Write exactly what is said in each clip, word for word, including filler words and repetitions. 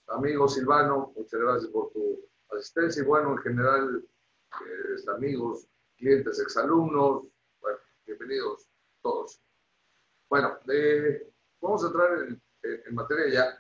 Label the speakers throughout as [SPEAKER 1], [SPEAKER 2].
[SPEAKER 1] amigo Silvano, muchas gracias por tu asistencia y bueno, en general, eh, este, amigos, clientes, exalumnos, bueno, bienvenidos todos. Bueno, eh, vamos a entrar en, en, en materia ya.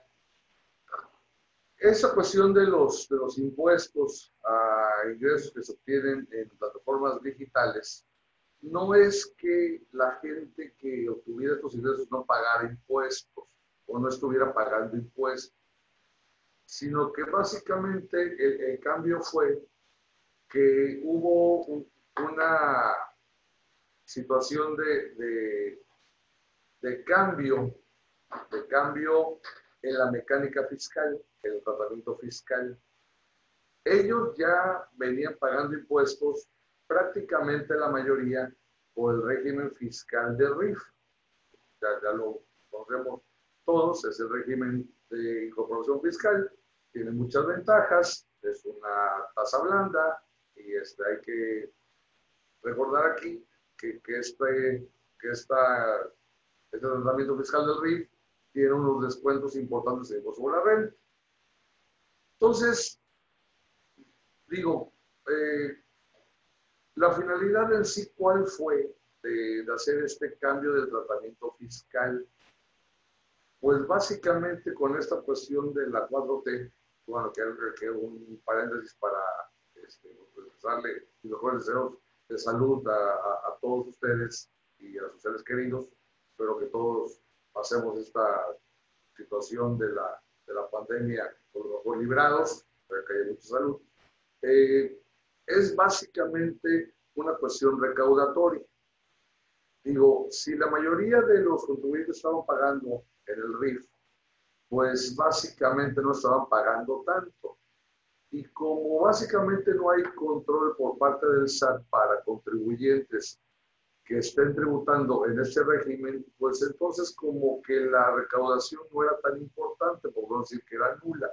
[SPEAKER 1] Esa cuestión de los, de los impuestos a ingresos que se obtienen en plataformas digitales, no es que la gente que obtuviera estos ingresos no pagara impuestos o no estuviera pagando impuestos, sino que básicamente el, el cambio fue que hubo un, una situación de, de, de cambio, de cambio en la mecánica fiscal, en el tratamiento fiscal. Ellos ya venían pagando impuestos, prácticamente la mayoría, por el régimen fiscal de R I F. Ya, ya lo conocemos todos, es el régimen de incorporación fiscal, tiene muchas ventajas, es una tasa blanda y este, hay que recordar aquí que, que, este, que esta, este tratamiento fiscal del R I F tiene unos descuentos importantes en impuesto sobre la renta. Entonces, digo, eh, la finalidad en sí, ¿cuál fue de, de hacer este cambio del tratamiento fiscal? Pues básicamente con esta cuestión de la cuatro T, bueno, que es un paréntesis para este, darle los mejores deseos de salud a, a, a todos ustedes y a sus seres queridos. Espero que todos pasemos esta situación de la, de la pandemia por lo mejor librados, para que haya mucha salud. Eh, es básicamente una cuestión recaudatoria. Digo, si la mayoría de los contribuyentes estaban pagando en el R I F, pues básicamente no estaban pagando tanto. Y como básicamente no hay control por parte del S A T para contribuyentes que estén tributando en ese régimen, pues entonces como que la recaudación no era tan importante, por no decir que era nula.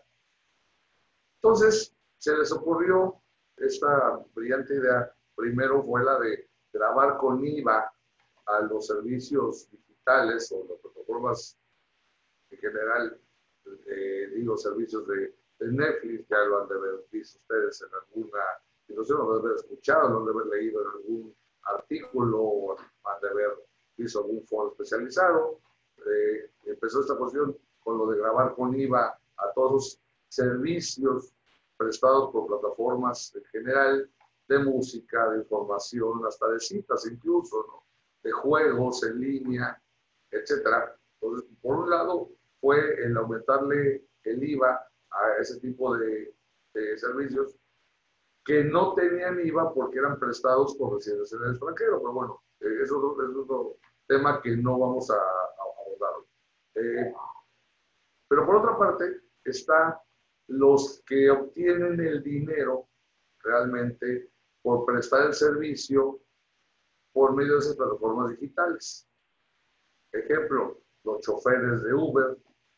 [SPEAKER 1] Entonces se les ocurrió esta brillante idea. Primero fue la de grabar con I V A a los servicios digitales o las plataformas en general, eh, digo, servicios de, de Netflix, ya lo han de haber visto ustedes en alguna situación, lo han de haber escuchado, lo han de haber leído en algún artículo, o han de haber visto algún foro especializado. Eh, empezó esta cuestión con lo de grabar con I V A a todos los servicios prestados por plataformas en general, de música, de información, hasta de citas incluso, ¿no? De juegos en línea, etcétera. Entonces, por un lado, fue el aumentarle el I V A a ese tipo de, de servicios que no tenían I V A porque eran prestados por residentes en el extranjero. Pero bueno, eh, eso es otro tema que no vamos a, a abordar. Eh, pero por otra parte, están los que obtienen el dinero realmente por prestar el servicio por medio de esas plataformas digitales. Ejemplo, los choferes de Uber,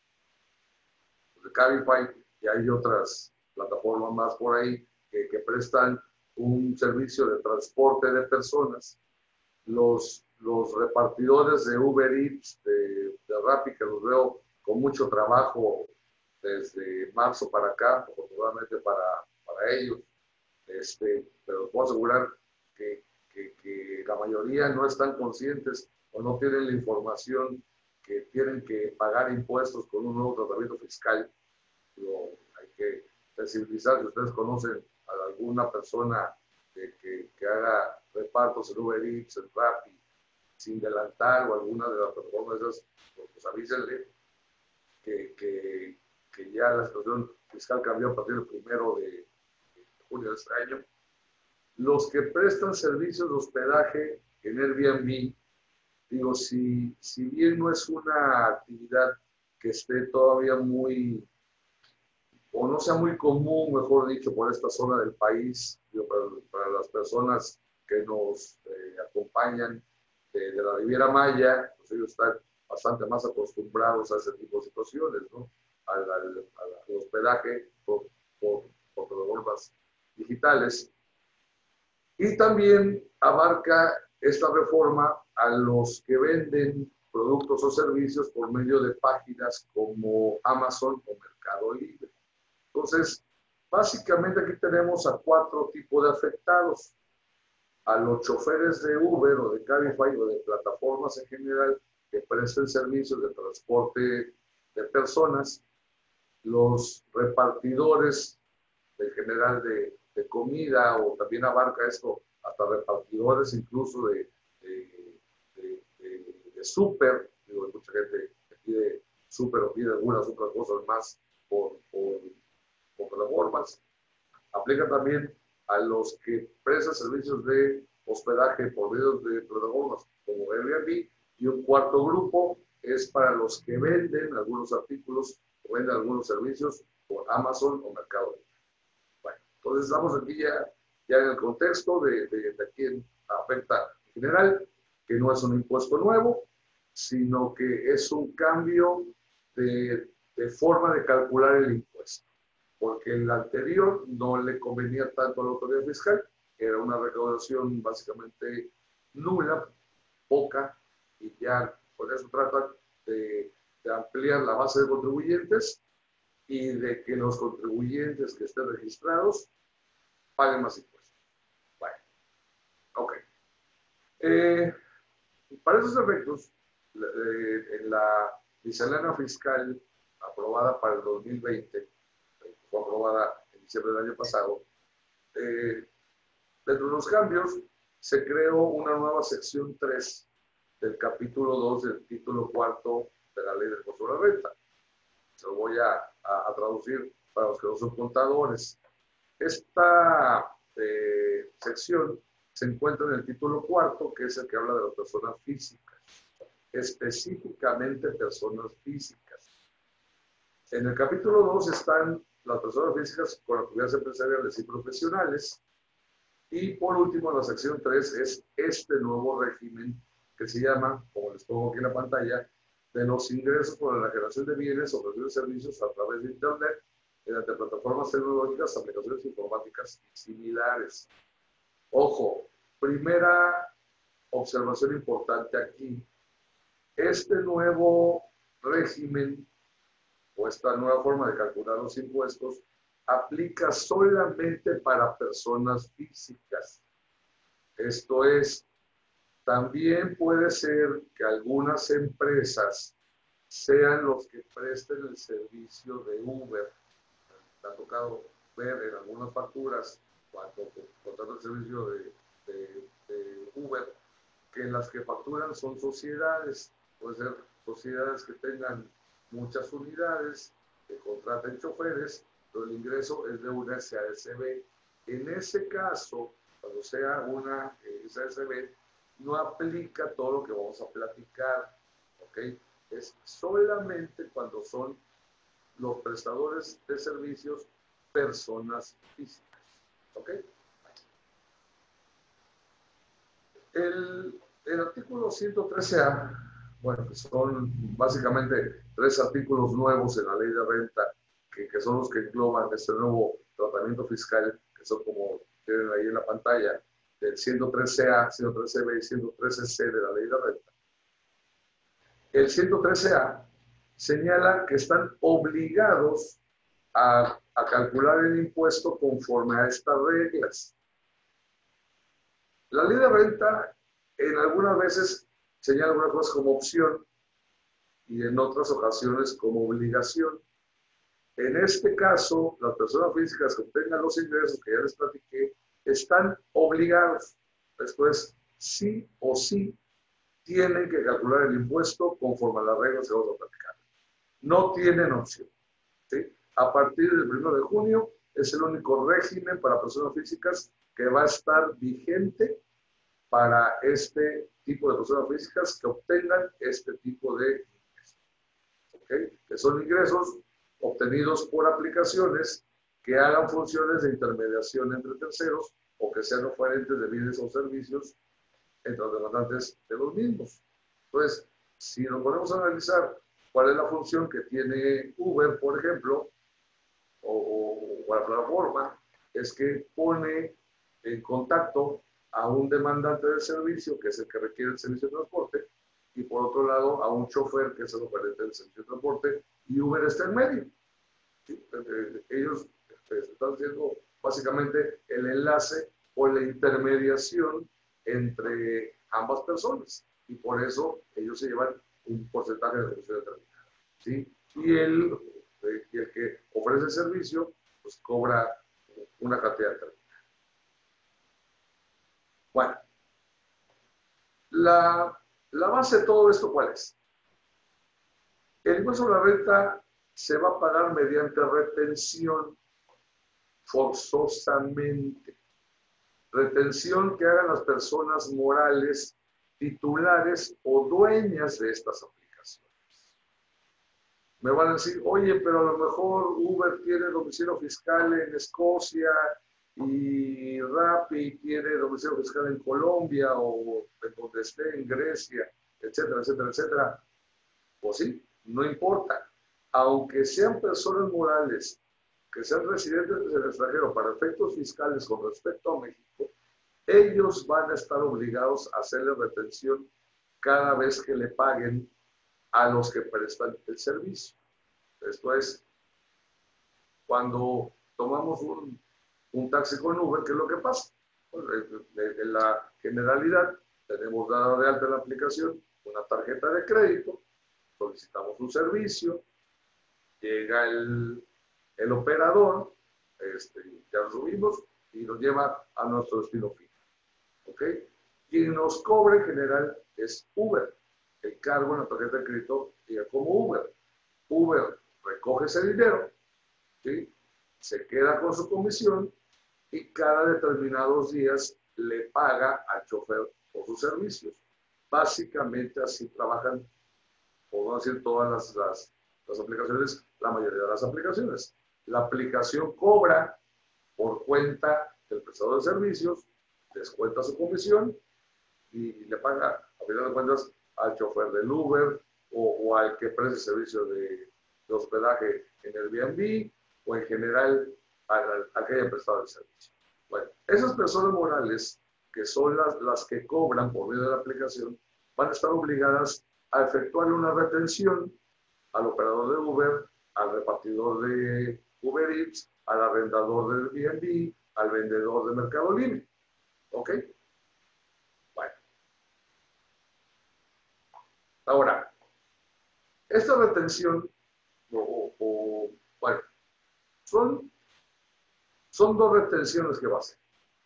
[SPEAKER 1] de Cabify, y hay otras plataformas más por ahí que, que prestan un servicio de transporte de personas. Los, los repartidores de Uber Eats, de, de Rappi, que los veo con mucho trabajo desde marzo para acá, afortunadamente para, para ellos, este, pero les puedo asegurar que, que, que la mayoría no están conscientes o no tienen la información que tienen que pagar impuestos con un nuevo tratamiento fiscal. Pero hay que sensibilizar. Si ustedes conocen a alguna persona que, que, que haga repartos en Uber Eats, en Rappi, sin delantal o alguna de las plataformas esas, pues avísenle que, que, que ya la situación fiscal cambió a partir del primero de, de junio de este año. Los que prestan servicios de hospedaje en Airbnb, digo, si, si bien no es una actividad que esté todavía muy, o no sea muy común, mejor dicho, por esta zona del país, digo, para, para las personas que nos eh, acompañan de, de la Riviera Maya, pues ellos están bastante más acostumbrados a ese tipo de situaciones, ¿no? Al, al, al hospedaje por, por, por plataformas digitales. Y también abarca esta reforma a los que venden productos o servicios por medio de páginas como Amazon o Mercado Libre. Entonces, básicamente aquí tenemos a cuatro tipos de afectados. A los choferes de Uber o de Cabify o de plataformas en general que presten servicios de transporte de personas, los repartidores en general de, de comida, o también abarca esto hasta repartidores incluso de, de, de, de, de súper. Digo, hay mucha gente que pide súper o pide algunas otras cosas más por, por, por plataformas. Aplica también a los que prestan servicios de hospedaje por medio de plataformas como Airbnb, y un cuarto grupo es para los que venden algunos artículos o venden algunos servicios por Amazon o Mercado Libre. Bueno, entonces estamos aquí ya, ya en el contexto de, de, de a quién afecta en general, que no es un impuesto nuevo, sino que es un cambio de, de forma de calcular el impuesto, porque el anterior no le convenía tanto a la autoridad fiscal, era una recaudación básicamente nula, poca, y ya por eso tratan de, de ampliar la base de contribuyentes y de que los contribuyentes que estén registrados paguen más impuestos. Bueno, ok. Eh, para esos efectos, eh, en la miscelánea fiscal aprobada para el dos mil veinte, fue aprobada en diciembre del año pasado, eh, dentro de los cambios se creó una nueva sección tres del capítulo dos del título cuarto de la ley del impuesto a la renta. Se lo voy a, a, a traducir para los que no son contadores. Esta eh, sección se encuentra en el título cuarto, que es el que habla de las personas físicas, específicamente personas físicas. En el capítulo dos están las personas físicas con actividades empresariales y profesionales. Y por último, la sección tres es este nuevo régimen que se llama, como les pongo aquí en la pantalla, de los ingresos por la generación de bienes o de servicios a través de Internet, mediante plataformas tecnológicas, aplicaciones informáticas y similares. Ojo, primera observación importante aquí. Este nuevo régimen o esta nueva forma de calcular los impuestos aplica solamente para personas físicas. Esto es, también puede ser que algunas empresas sean los que presten el servicio de Uber. Me ha tocado ver en algunas facturas, cuando contratan el servicio de, de, de Uber, que las que facturan son sociedades. Puede ser sociedades que tengan muchas unidades, que contraten choferes, pero el ingreso es de una S A S B. En ese caso, cuando sea una S A S B, no aplica todo lo que vamos a platicar, ¿ok? Es solamente cuando son los prestadores de servicios personas físicas, ¿ok? El, el artículo ciento trece A, bueno, que son básicamente tres artículos nuevos en la ley de renta, que, que son los que engloban este nuevo tratamiento fiscal, que son como tienen ahí en la pantalla, del ciento trece A, ciento trece B y ciento trece C de la ley de renta. El ciento trece A señala que están obligados a, a calcular el impuesto conforme a estas reglas. La ley de renta en algunas veces señala algunas cosas como opción y en otras ocasiones como obligación. En este caso, las personas físicas que obtengan los ingresos que ya les platiqué están obligados. Esto es, sí o sí tienen que calcular el impuesto conforme a las reglas que vamos a platicar. No tienen opción, ¿sí? A partir del primero de junio es el único régimen para personas físicas que va a estar vigente para este tipo de personas físicas que obtengan este tipo de ingresos, ¿okay? Que son ingresos obtenidos por aplicaciones que hagan funciones de intermediación entre terceros o que sean oferentes de bienes o servicios entre los demandantes de los mismos. Entonces, si nos ponemos a analizar cuál es la función que tiene Uber, por ejemplo, o, o la plataforma, es que pone en contacto a un demandante del servicio, que es el que requiere el servicio de transporte, y por otro lado a un chofer, que es el oferente del servicio de transporte, y Uber está en medio. ¿sí? Eh, ellos eh, están haciendo básicamente el enlace o la intermediación entre ambas personas y por eso ellos se llevan un porcentaje de comisión determinado, ¿sí? Y el, eh, y el que ofrece el servicio pues cobra una cantidad determinada. Bueno, la, la base de todo esto, ¿cuál es? El impuesto sobre la renta se va a pagar mediante retención, forzosamente. Retención que hagan las personas morales titulares o dueñas de estas aplicaciones. Me van a decir, oye, pero a lo mejor Uber tiene domicilio fiscal en Escocia y Rappi tiene domicilio fiscal en Colombia o en donde esté, en Grecia, etcétera, etcétera, etcétera. Pues sí, no importa. Aunque sean personas morales que sean residentes del extranjero para efectos fiscales con respecto a México, ellos van a estar obligados a hacerle retención cada vez que le paguen a los que prestan el servicio. Esto es, cuando tomamos un, un taxi con Uber, ¿qué es lo que pasa? Pues, en la generalidad, tenemos dada de alta en la aplicación una tarjeta de crédito, solicitamos un servicio, llega el, el operador, este, ya lo subimos y nos lleva a nuestro destino final. ¿Ok? Quien nos cobra en general es Uber. El cargo en la tarjeta de crédito llega como Uber. Uber recoge ese dinero, ¿sí? Se queda con su comisión y cada determinados días le paga al chofer por sus servicios. Básicamente así trabajan, puedo decir, todas las, las, las aplicaciones, la mayoría de las aplicaciones. La aplicación cobra por cuenta del prestador de servicios, descuenta su comisión y le paga, a final de cuentas, al chofer del Uber o, o al que preste servicio de, de hospedaje en el Airbnb o en general al, al que haya prestado el servicio. Bueno, esas personas morales, que son las, las que cobran por medio de la aplicación, van a estar obligadas a efectuar una retención al operador de Uber, al repartidor de Uber Eats, al arrendador del Airbnb, al vendedor de Mercado Libre. ¿Ok? Bueno. Ahora, esta retención, o, o, o, bueno, son, son dos retenciones que va a hacer.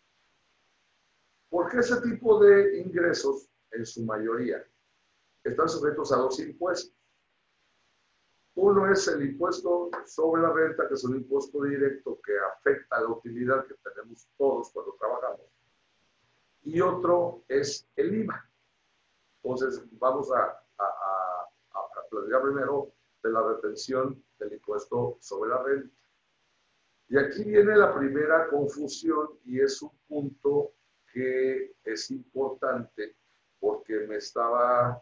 [SPEAKER 1] Porque ese tipo de ingresos, en su mayoría, están sujetos a dos impuestos. Uno es el impuesto sobre la renta, que es un impuesto directo que afecta a la utilidad que tenemos todos cuando trabajamos. Y otro es el I V A. Entonces, vamos a, a, a, a platicar primero de la retención del impuesto sobre la renta. Y aquí viene la primera confusión y es un punto que es importante porque me estaba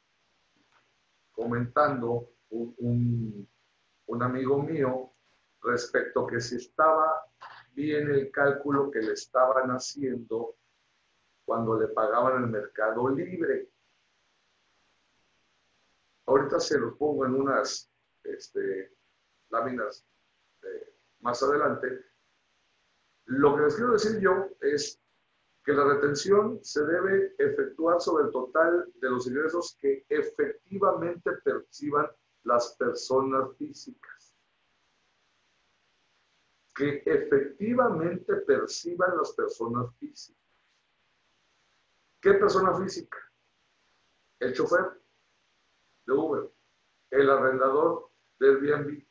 [SPEAKER 1] comentando un, un, un amigo mío respecto a que si estaba bien el cálculo que le estaban haciendo cuando le pagaban el Mercado Libre. Ahorita se los pongo en unas este, láminas eh, más adelante. Lo que les quiero decir yo es que la retención se debe efectuar sobre el total de los ingresos que efectivamente perciban las personas físicas. Que efectivamente perciban las personas físicas. ¿Qué persona física? El chofer de Uber, el arrendador de Airbnb,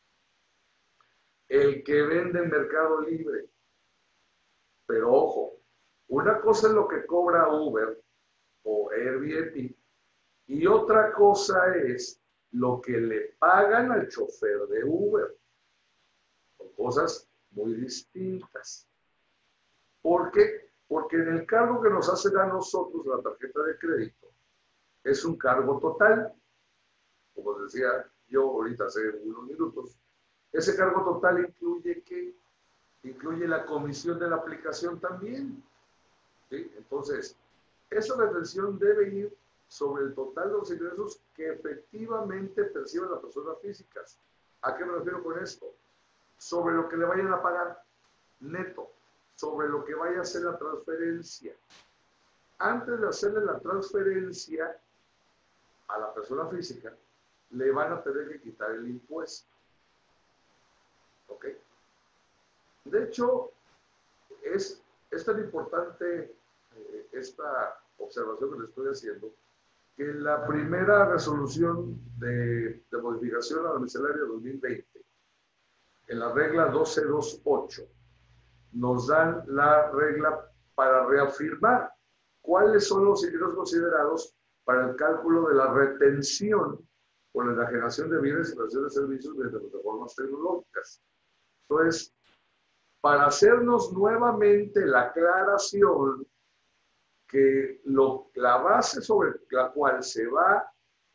[SPEAKER 1] el que vende en Mercado Libre. Pero ojo, una cosa es lo que cobra Uber o Airbnb y otra cosa es lo que le pagan al chofer de Uber. Son cosas muy distintas. ¿Por qué? Porque en el cargo que nos hacen a nosotros la tarjeta de crédito es un cargo total. Como decía yo ahorita hace unos minutos, ese cargo total incluye que incluye la comisión de la aplicación también. ¿Sí? Entonces, esa retención debe ir sobre el total de los ingresos que efectivamente perciben las personas físicas. ¿A qué me refiero con esto? Sobre lo que le vayan a pagar neto, sobre lo que vaya a ser la transferencia. Antes de hacerle la transferencia a la persona física, le van a tener que quitar el impuesto. ¿Ok? De hecho, es, es tan importante eh, esta observación que le estoy haciendo, que la primera resolución de, de modificación a la miscelánea dos mil veinte, en la regla doce punto veintiocho, nos dan la regla para reafirmar cuáles son los ingresos considerados para el cálculo de la retención por la enajenación de bienes y prestación de servicios mediante plataformas tecnológicas. Entonces, para hacernos nuevamente la aclaración que lo, la base sobre la cual se va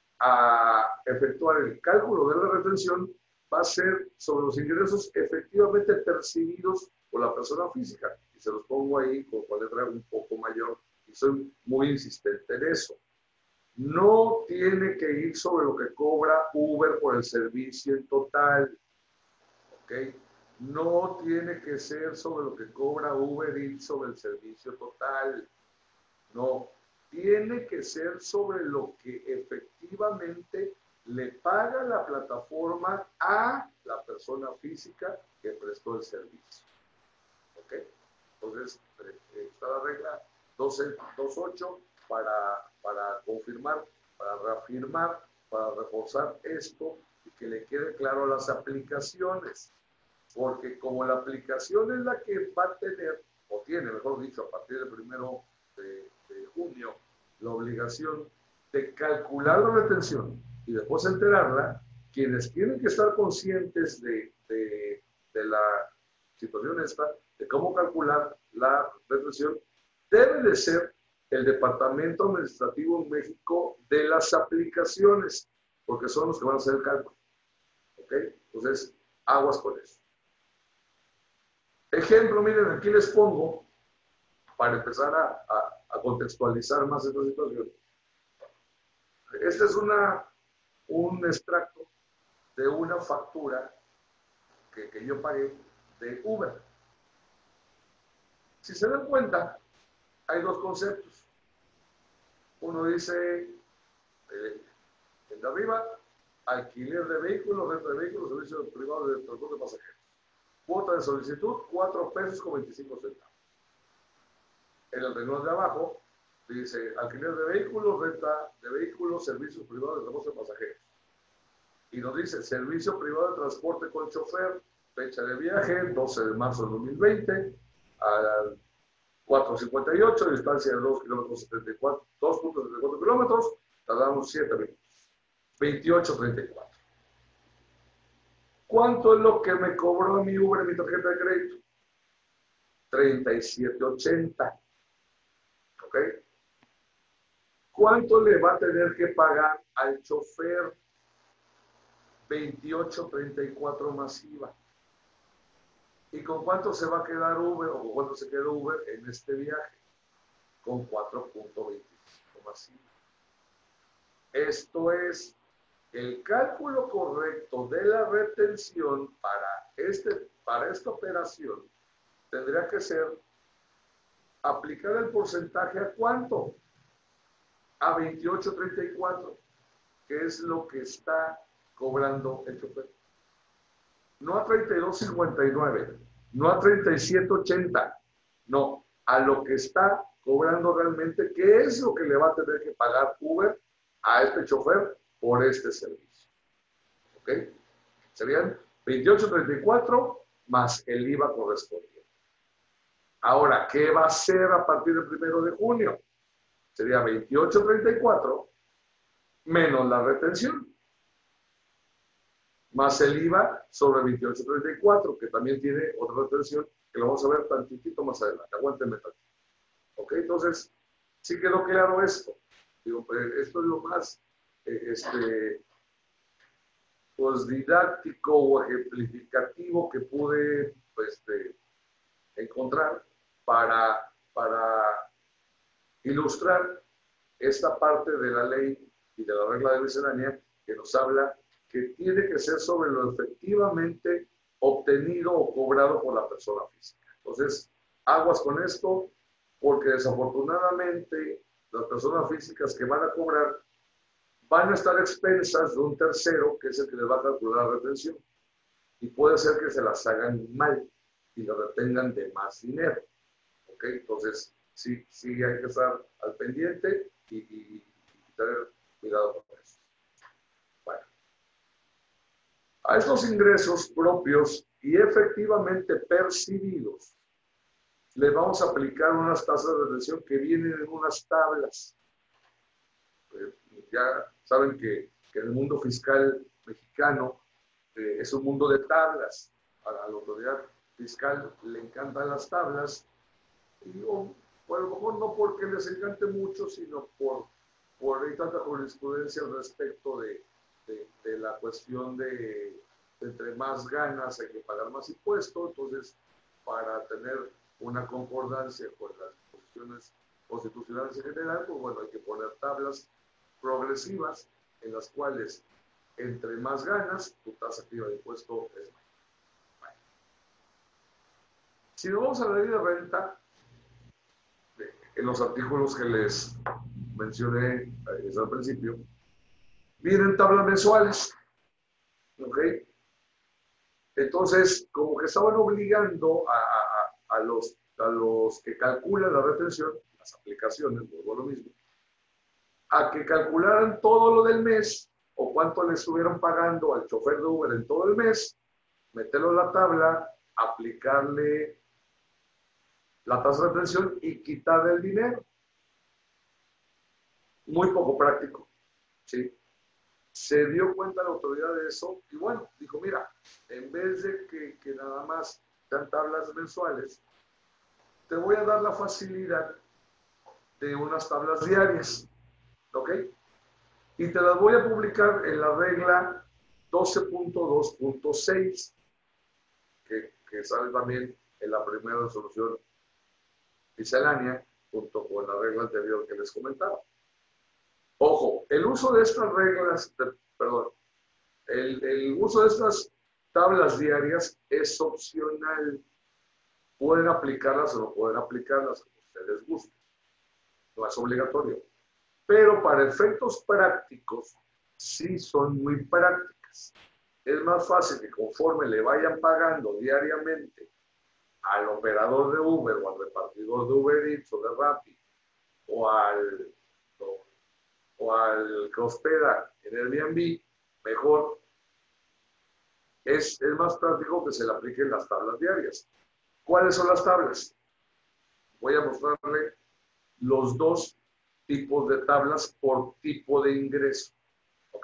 [SPEAKER 1] a efectuar el cálculo de la retención va a ser sobre los ingresos efectivamente percibidos por la persona física. Y se los pongo ahí con la letra un poco mayor y soy muy insistente en eso. No tiene que ir sobre lo que cobra Uber por el servicio en total. ¿Ok? No tiene que ser sobre lo que cobra Uber Eats sobre el servicio total. No, tiene que ser sobre lo que efectivamente le paga la plataforma a la persona física que prestó el servicio. ¿Ok? Entonces, está la regla doce punto veintiocho para, para confirmar, para reafirmar, para reforzar esto y que le quede claro a las aplicaciones. Porque como la aplicación es la que va a tener, o tiene, mejor dicho, a partir del primero de, de junio, la obligación de calcular la retención y después enterarla, quienes tienen que estar conscientes de, de, de la situación esta, de cómo calcular la retención, debe de ser el Departamento Administrativo en México de las aplicaciones, porque son los que van a hacer el cálculo. ¿Ok? Entonces, aguas con eso. Ejemplo, miren, aquí les pongo, para empezar a, a, a contextualizar más esta situación. Este es una, un extracto de una factura que, que yo pagué de Uber. Si se dan cuenta, hay dos conceptos. Uno dice, eh, el de arriba, alquiler de vehículos, renta de vehículos, servicios privados de transporte de pasajeros. Cuota de solicitud, cuatro pesos con veinticinco centavos. En el renglón de abajo dice alquiler de vehículos, renta de vehículos, servicios privados de transporte de pasajeros. Y nos dice servicio privado de transporte con chofer, fecha de viaje, doce de marzo de dos mil veinte, a cuatro cincuenta y ocho, distancia de dos kilómetros setenta y cuatro, dos punto setenta y cuatro kilómetros, tardamos siete minutos, veintiocho treinta y cuatro. ¿Cuánto es lo que me cobró mi Uber en mi tarjeta de crédito? treinta y siete ochenta. ¿Ok? ¿Cuánto le va a tener que pagar al chofer? veintiocho treinta y cuatro masiva. ¿Y con cuánto se va a quedar Uber o con cuánto se quedó Uber en este viaje? Con cuatro punto veinticinco masiva. Esto es el cálculo correcto de la retención para, este, para esta operación. Tendría que ser aplicar el porcentaje a cuánto? A veintiocho treinta y cuatro, que es lo que está cobrando el chofer. No a treinta y dos cincuenta y nueve, no a treinta y siete ochenta, no, a lo que está cobrando realmente, que es lo que le va a tener que pagar Uber a este chofer por este servicio. ¿Ok? Serían veintiocho treinta y cuatro más el I V A correspondiente. Ahora, ¿qué va a hacer a partir del primero de junio? Sería veintiocho treinta y cuatro menos la retención, más el I V A sobre veintiocho treinta y cuatro, que también tiene otra retención, que lo vamos a ver tantitito más adelante. Aguántenme tantito. ¿Ok? Entonces, sí quedó claro esto. Digo, pues, esto es lo más eh, este, pues, didáctico o ejemplificativo que pude pues, este, encontrar para, para ilustrar esta parte de la ley y de la regla de miscelánea que nos habla que tiene que ser sobre lo efectivamente obtenido o cobrado por la persona física. Entonces, aguas con esto, porque desafortunadamente las personas físicas que van a cobrar van a estar a expensas de un tercero, que es el que les va a calcular la retención. Y puede ser que se las hagan mal y lo retengan de más dinero. ¿Ok? Entonces, sí, sí hay que estar al pendiente y, y, y tener cuidado con eso. Bueno. A estos ingresos propios y efectivamente percibidos, le vamos a aplicar unas tasas de retención que vienen en unas tablas. Eh, ya saben que, que en el mundo fiscal mexicano eh, es un mundo de tablas. A la autoridad fiscal le encantan las tablas, y o, o a lo mejor no porque les encante mucho, sino por, por hay tanta jurisprudencia al respecto de, de, de la cuestión de, de entre más ganas hay que pagar más impuestos. Entonces, para tener una concordancia con las disposiciones constitucionales en general, pues bueno, hay que poner tablas progresivas en las cuales entre más ganas, tu tasa activa de impuesto es mayor. Bueno. Si nos vamos a la ley de renta, en los artículos que les mencioné desde el principio, vienen tablas mensuales. ¿Ok? Entonces, como que estaban obligando a, a, a, los, a los que calculan la retención, las aplicaciones, vuelvo a lo mismo, a que calcularan todo lo del mes o cuánto le estuvieron pagando al chofer de Uber en todo el mes, meterlo en la tabla, aplicarle la tasa de retención y quitarle el dinero. Muy poco práctico, ¿sí? Se dio cuenta la autoridad de eso y bueno, dijo, mira, en vez de que, que nada más sean tablas mensuales, te voy a dar la facilidad de unas tablas diarias, ¿ok? Y te las voy a publicar en la regla doce punto dos punto seis, que, que sale también en la primera resolución miscelánea, junto con la regla anterior que les comentaba. Ojo, el uso de estas reglas, de, perdón, el, el uso de estas tablas diarias es opcional. Pueden aplicarlas o no pueden aplicarlas, como ustedes gusten. No es obligatorio. Pero para efectos prácticos, sí son muy prácticas. Es más fácil que conforme le vayan pagando diariamente al operador de Uber o al repartidor de Uber Eats o de Rappi o al, o, o al que hospeda en Airbnb, mejor. Es, es más práctico que se le apliquen las tablas diarias. ¿Cuáles son las tablas? Voy a mostrarle los dos tipos de tablas por tipo de ingreso. ¿Ok?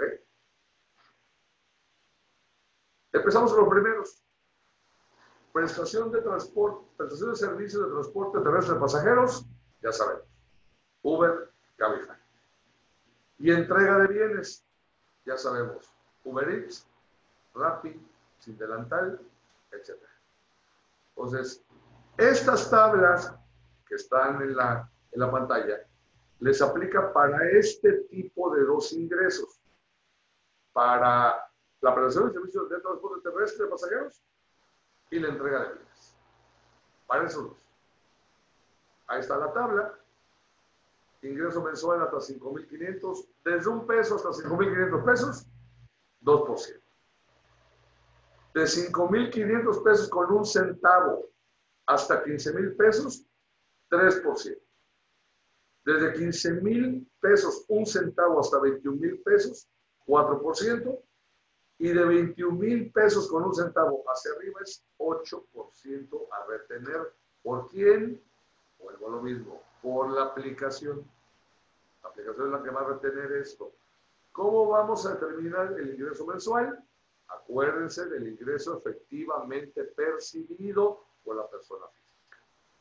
[SPEAKER 1] Empezamos con los primeros. Prestación de transporte, prestación de servicios de transporte terrestre de pasajeros, ya sabemos. Uber, Cabify. Y entrega de bienes, ya sabemos. Uber Eats, Rappi, Sin Delantal, etcétera. Entonces, estas tablas que están en la, en la pantalla les aplica para este tipo de dos ingresos. Para la prestación de servicios de transporte terrestre de pasajeros y la entrega de bienes. Para esos dos. Ahí está la tabla. Ingreso mensual hasta cinco mil quinientos. Desde un peso hasta cinco mil quinientos pesos, dos por ciento. De cinco mil quinientos pesos con un centavo hasta quince mil pesos, tres por ciento. Desde quince mil pesos, un centavo hasta veintiún mil pesos, cuatro por ciento. Y de veintiún mil pesos con un centavo hacia arriba es ocho por ciento a retener. ¿Por quién? Vuelvo a lo mismo, por la aplicación. La aplicación es la que va a retener esto. ¿Cómo vamos a determinar el ingreso mensual? Acuérdense del ingreso efectivamente percibido por la persona física.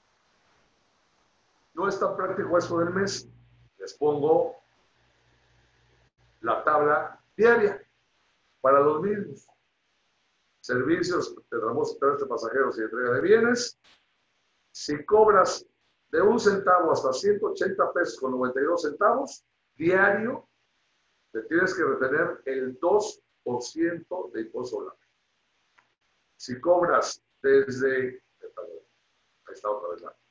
[SPEAKER 1] No es tan práctico esto del mes. Les pongo la tabla diaria para los mismos. Servicios de transporte terrestre de pasajeros y entrega de bienes. Si cobras de un centavo hasta ciento ochenta pesos con noventa y dos centavos diario, te tienes que retener el dos por ciento de impuesto sobre la renta. Si cobras desde, ahí está otra vez la,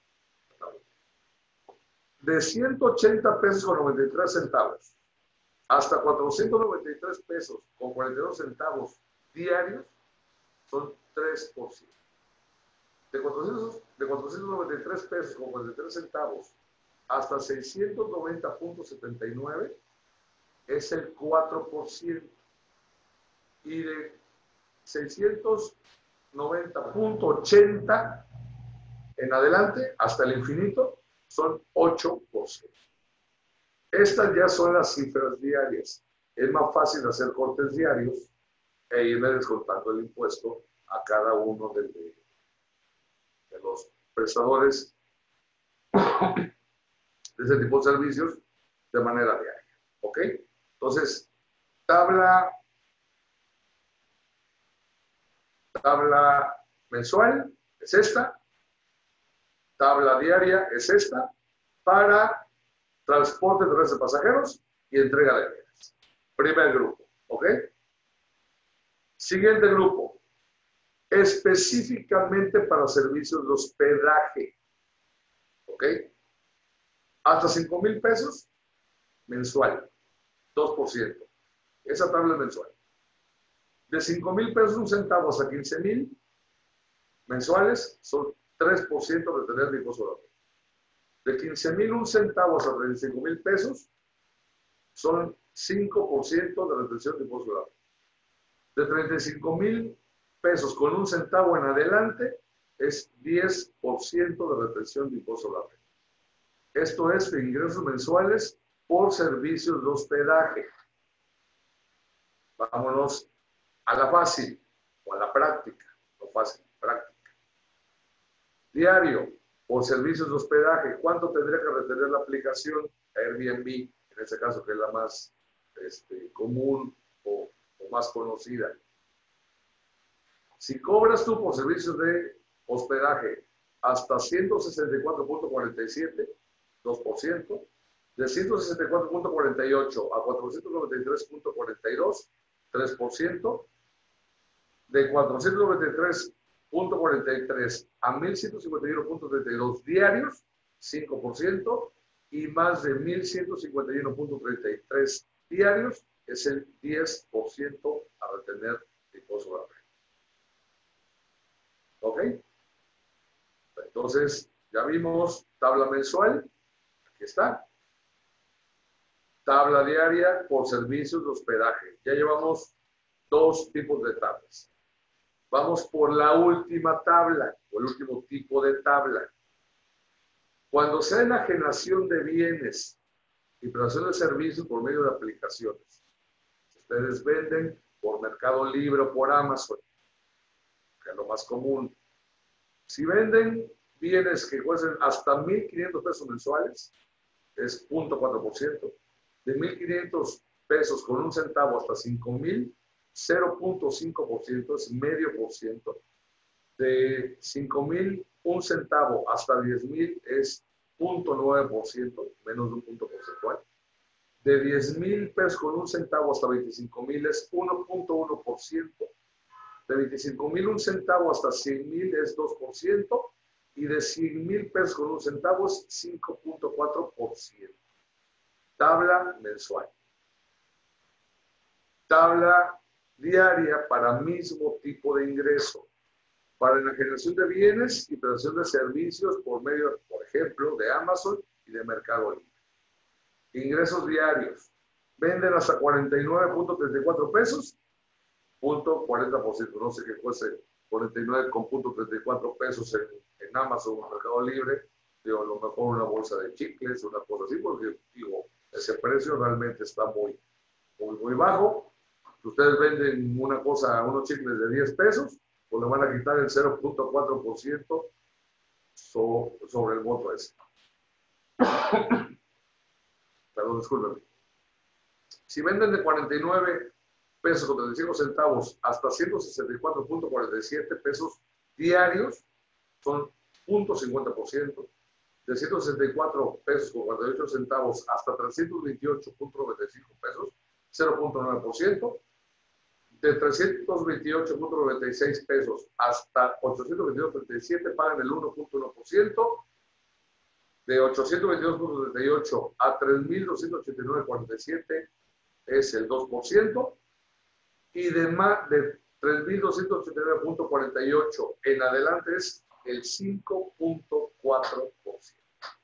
[SPEAKER 1] de ciento ochenta pesos con noventa y tres centavos hasta cuatrocientos noventa y tres pesos con cuarenta y dos centavos diarios, son tres por ciento. De cuatrocientos, de cuatrocientos noventa y tres pesos con cuarenta y tres centavos hasta seiscientos noventa punto setenta y nueve es el cuatro por ciento. Y de seiscientos noventa punto ochenta en adelante hasta el infinito son ocho por ciento. Estas ya son las cifras diarias. Es más fácil hacer cortes diarios e irle descontando el impuesto a cada uno de, de, de los prestadores de ese tipo de servicios de manera diaria. ¿Ok? Entonces, tabla, tabla mensual es esta, tabla diaria es esta, para transporte terrestre de pasajeros y entrega de bienes. Primer grupo, ¿ok? Siguiente grupo, específicamente para servicios de hospedaje, ¿ok? Hasta cinco mil pesos mensual, dos por ciento. Esa tabla es mensual. De cinco mil pesos un centavo hasta quince mil mensuales son tres por ciento de tener de impuesto sobre la renta. De quince mil un centavo hasta treinta y cinco mil pesos son cinco por ciento de retención de impuesto sobre la renta. De treinta y cinco mil pesos con un centavo en adelante es diez por ciento de retención de impuesto sobre la renta. Esto es de ingresos mensuales por servicios de hospedaje. Vámonos a la fácil o a la práctica. No fácil, práctica. Diario por servicios de hospedaje. ¿Cuánto tendría que retener la aplicación Airbnb? En este caso, que es la más este, común o, o más conocida. Si cobras tú por servicios de hospedaje hasta ciento sesenta y cuatro punto cuarenta y siete, dos por ciento, de ciento sesenta y cuatro punto cuarenta y ocho a cuatrocientos noventa y tres punto cuarenta y dos, tres por ciento, de cuatrocientos noventa y tres punto cuarenta y tres a mil ciento cincuenta y uno punto treinta y dos diarios, cinco por ciento, y más de mil ciento cincuenta y uno punto treinta y tres diarios es el diez por ciento a retener de impuesto sobre la renta. ¿Ok? Entonces, ya vimos tabla mensual, aquí está. Tabla diaria por servicios de hospedaje. Ya llevamos dos tipos de tablas. Vamos por la última tabla, o el último tipo de tabla. Cuando sea enajenación de bienes y prestación de servicios por medio de aplicaciones. Ustedes venden por Mercado Libre o por Amazon, que es lo más común. Si venden bienes que cuesten hasta mil quinientos pesos mensuales, es cero punto cuatro por ciento. De mil quinientos pesos con un centavo hasta cinco mil, cero punto cinco por ciento, es medio por ciento. De cinco mil, un centavo hasta diez mil es cero punto nueve por ciento, menos de un punto porcentual. De diez mil pesos con un centavo hasta veinticinco mil es uno punto uno por ciento. De veinticinco mil, un centavo hasta cien mil es dos por ciento. Y de cien mil pesos con un centavo es cinco punto cuatro por ciento. Tabla mensual. Tabla diaria para mismo tipo de ingreso. Para la generación de bienes y prestación de servicios por medio, por ejemplo, de Amazon y de Mercado Libre. Ingresos diarios. Venden hasta cuarenta y nueve punto treinta y cuatro pesos, punto cuarenta por ciento. No sé qué fuese cuarenta y nueve con punto treinta y cuatro pesos en, en Amazon o Mercado Libre. Digo, a lo mejor una bolsa de chicles, una cosa así, porque digo, ese precio realmente está muy, muy, muy bajo. Si ustedes venden una cosa, unos chicles de diez pesos, pues le van a quitar el cero punto cuatro por ciento so, sobre el monto ese. Perdón, discúlpenme. Si venden de cuarenta y nueve pesos con treinta y cinco centavos hasta ciento sesenta y cuatro punto cuarenta y siete pesos diarios, son cero punto cincuenta por ciento. De ciento sesenta y cuatro pesos con cuarenta y ocho centavos hasta trescientos veintiocho punto noventa y cinco pesos, cero punto nueve por ciento. de trescientos veintiocho punto noventa y seis pesos hasta ochocientos veintidós punto treinta y siete pagan el uno punto uno por ciento. De ochocientos veintidós punto treinta y ocho a tres mil doscientos ochenta y nueve punto cuarenta y siete es el dos por ciento. Y de, más, de tres mil doscientos ochenta y nueve punto cuarenta y ocho en adelante es el cinco punto cuatro por ciento.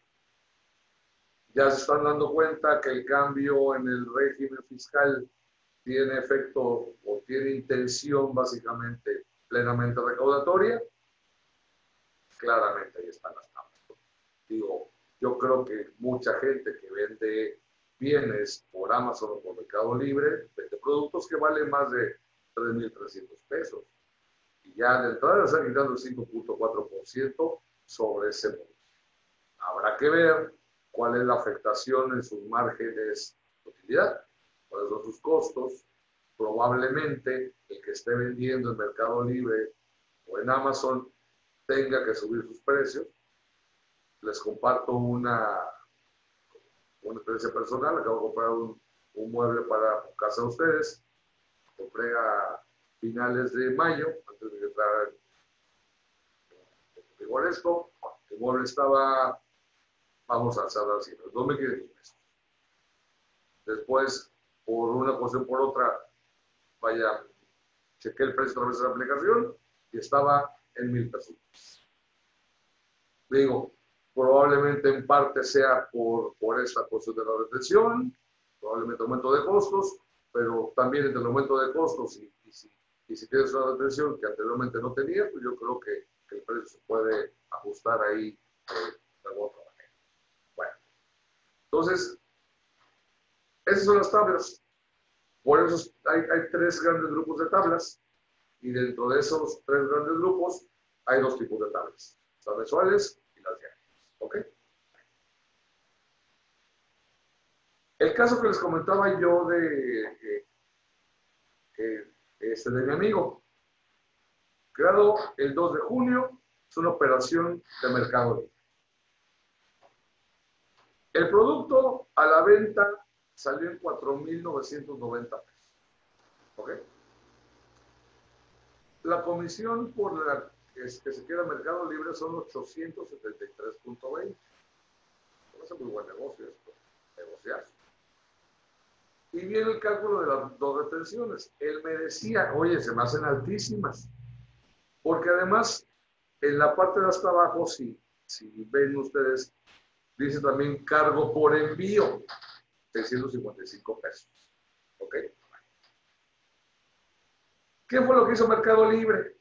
[SPEAKER 1] Ya se están dando cuenta que el cambio en el régimen fiscal tiene efecto o tiene intención básicamente plenamente recaudatoria. Claramente ahí están las tablas. Digo, yo creo que mucha gente que vende bienes por Amazon o por Mercado Libre vende productos que valen más de tres mil trescientos pesos. Y ya de entrada están quitando el cinco punto cuatro por ciento sobre ese monto. Habrá que ver cuál es la afectación en sus márgenes de utilidad, cuáles son sus costos. Probablemente el que esté vendiendo en Mercado Libre o en Amazon tenga que subir sus precios. Les comparto una, una experiencia personal. Acabo de comprar un, un mueble para casa de ustedes. Compré a finales de mayo, antes de que entrara en vigor esto. El mueble estaba, vamos a hacer así, dos mil quinientos pesos. Después, por una cuestión por otra, vaya, chequé el precio a través de la aplicación y estaba en mil pesos. Digo, probablemente en parte sea por, por esta cuestión de la retención, probablemente aumento de costos, pero también entre el aumento de costos y, y, si, y si tienes una retención que anteriormente no tenía, pues yo creo que, que el precio se puede ajustar ahí eh, de alguna otra manera. Bueno, entonces, esas son las tablas. Por eso hay, hay tres grandes grupos de tablas y dentro de esos tres grandes grupos hay dos tipos de tablas, las mensuales y las diarias. ¿Ok? El caso que les comentaba yo de, eh, eh, este, de mi amigo, creado el dos de junio, es una operación de Mercado Libre. El producto a la venta salió en cuatro mil novecientos noventa pesos. ¿Ok? La comisión por la que, es, que se queda en Mercado Libre son ochocientos setenta y tres punto veinte. Es muy buen negocio esto, negociar. Y viene el cálculo de las dos retenciones. Él me decía, oye, se me hacen altísimas. Porque además, en la parte de hasta abajo, si, si ven ustedes, dice también cargo por envío, seiscientos cincuenta y cinco pesos. ¿Ok? ¿Qué fue lo que hizo Mercado Libre?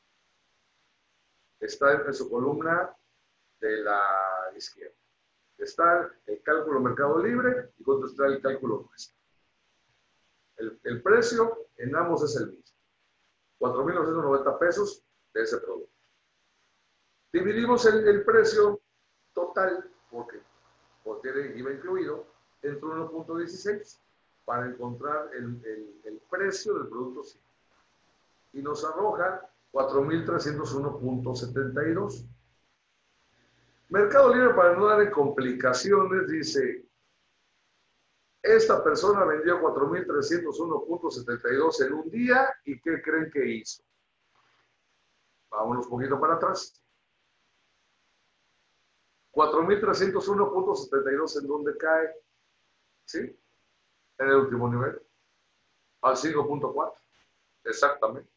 [SPEAKER 1] Está en su columna de la izquierda. Está el cálculo Mercado Libre y cuánto está el cálculo nuestro. El, el precio en ambos es el mismo. cuatro mil novecientos noventa pesos de ese producto. Dividimos el, el precio total, porque, porque iba incluido, entre uno punto dieciséis para encontrar el, el, el precio del producto sí. Y nos arroja cuatro mil trescientos uno punto setenta y dos. Mercado Libre, para no dar en complicaciones, dice, esta persona vendió cuatro mil trescientos uno punto setenta y dos en un día, ¿y qué creen que hizo? Vámonos un poquito para atrás. cuatro mil trescientos uno punto setenta y dos, ¿en dónde cae? ¿Sí? En el último nivel. Al cinco punto cuatro. Exactamente.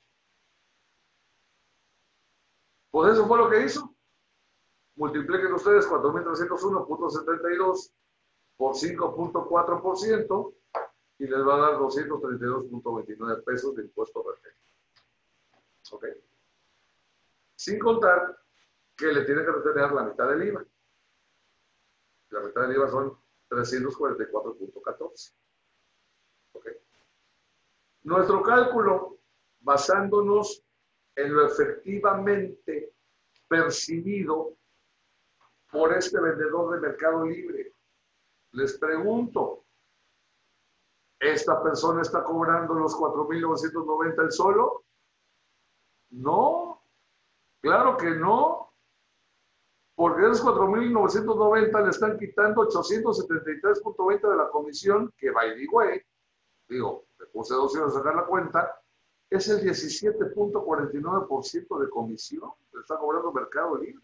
[SPEAKER 1] Pues eso fue lo que hizo. Multipliquen ustedes cuatro mil trescientos uno punto setenta y dos por cinco punto cuatro por ciento y les va a dar doscientos treinta y dos punto veintinueve pesos de impuesto retención. ¿Ok? Sin contar que le tiene que retener la mitad del I V A. La mitad del I V A son trescientos cuarenta y cuatro punto catorce. ¿Ok? Nuestro cálculo, basándonos en lo efectivamente percibido por este vendedor de Mercado Libre. Les pregunto, ¿esta persona está cobrando los cuatro mil novecientos noventa el solo? No, claro que no, porque de esos cuatro mil novecientos noventa le están quitando ochocientos setenta y tres punto veinte de la comisión, que by the way, digo, le puse dos horas a sacar la cuenta, es el diecisiete punto cuarenta y nueve por ciento de comisión que está cobrando Mercado Libre.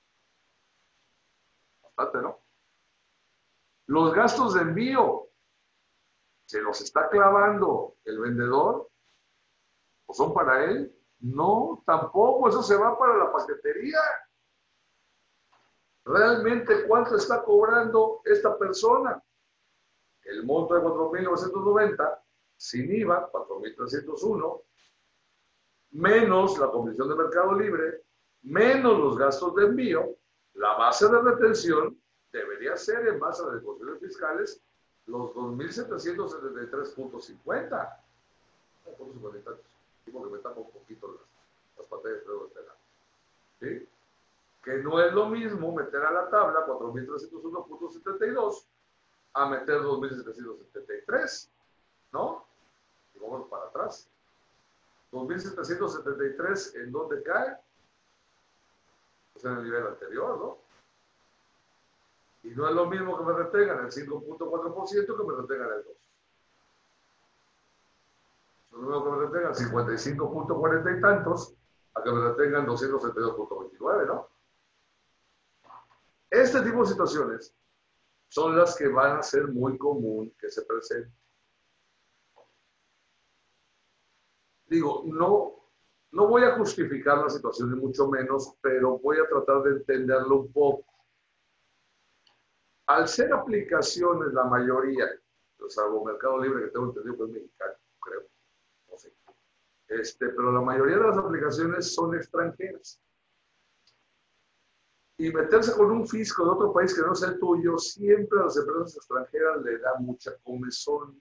[SPEAKER 1] Bastante, ¿no? Los gastos de envío se los está clavando el vendedor, o son para él. No, tampoco, eso se va para la paquetería. ¿Realmente cuánto está cobrando esta persona? El monto de cuatro mil novecientos noventa, sin I V A, cuatro mil trescientos uno, menos la comisión de Mercado Libre, menos los gastos de envío, la base de retención debería ser, en base a las disposiciones fiscales, los dos mil setecientos setenta y tres punto cincuenta. Digo que me tapo un poquito las, las pantallas de tela. ¿Sí? Que no es lo mismo meter a la tabla cuatro mil trescientos uno punto setenta y dos a meter dos mil setecientos setenta y tres, ¿no? Y vamos para atrás. dos mil setecientos setenta y tres, ¿en dónde cae? Pues en el nivel anterior, ¿no? Y no es lo mismo que me retengan el cinco punto cuatro por ciento que me retengan el dos por ciento. Es lo mismo que me retengan cincuenta y cinco punto cuarenta y tantos a que me retengan doscientos setenta y dos punto veintinueve, ¿no? Este tipo de situaciones son las que van a ser muy común que se presenten. Digo, no, no voy a justificar la situación ni mucho menos, pero voy a tratar de entenderlo un poco. Al ser aplicaciones, la mayoría, salvo Mercado Libre, que tengo entendido que es mexicano, creo, no sé. Este, pero la mayoría de las aplicaciones son extranjeras. Y meterse con un fisco de otro país que no sea el tuyo, siempre a las empresas extranjeras le da mucha comezón.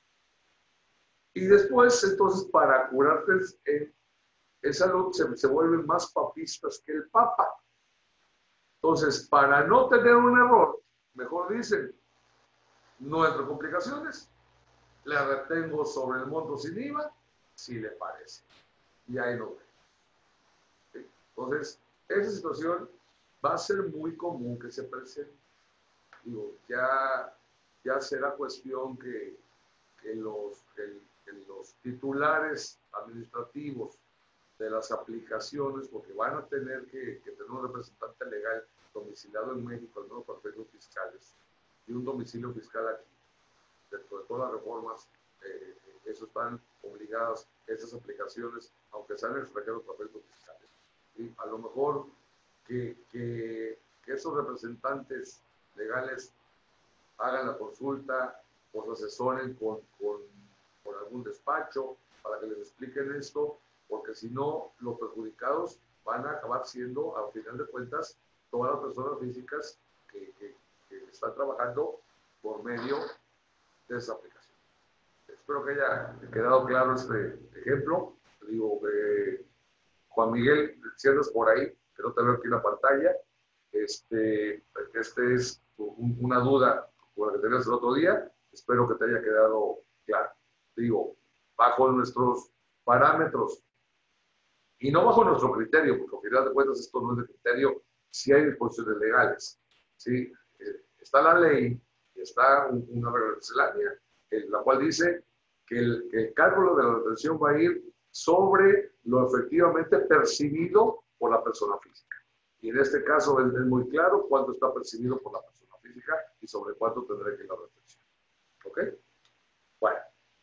[SPEAKER 1] Y después, entonces, para curarte en, en salud, se, se vuelven más papistas que el Papa. Entonces, para no tener un error, mejor dicen, no entro en complicaciones, le retengo sobre el monto sin I V A, si le parece. Y ahí lo ve. ¿Sí? Entonces, esa situación va a ser muy común que se presente. Digo, ya, ya será cuestión que, que, los, que, que los titulares administrativos de las aplicaciones, porque van a tener que, que tener un representante legal domiciliado en México, al menos para efectos fiscales, y un domicilio fiscal aquí. Dentro de todas las reformas, eh, eso están obligadas, esas aplicaciones, aunque sean extranjeros para efectos fiscales. ¿Sí? A lo mejor que, que, que esos representantes legales hagan la consulta o se asesoren con, con, con algún despacho para que les expliquen esto, porque si no, los perjudicados van a acabar siendo, al final de cuentas, todas las personas físicas que, que, que están trabajando por medio de esa aplicación. Espero que haya quedado claro este ejemplo. Digo, eh, Juan Miguel, si andas por ahí, que no te veo aquí en la pantalla, este, este es un, una duda por la que tenías el otro día, espero que te haya quedado claro. Digo, bajo nuestros parámetros y no bajo nuestro criterio, porque al final de cuentas esto no es de criterio, si hay disposiciones legales. ¿Sí? Eh, está la ley, está un, una regla miscelánea, la cual dice que el, que el cálculo de la retención va a ir sobre lo efectivamente percibido por la persona física. Y en este caso es, es muy claro cuánto está percibido por la persona física y sobre cuánto tendré que ir la retención. ¿Ok? Bueno.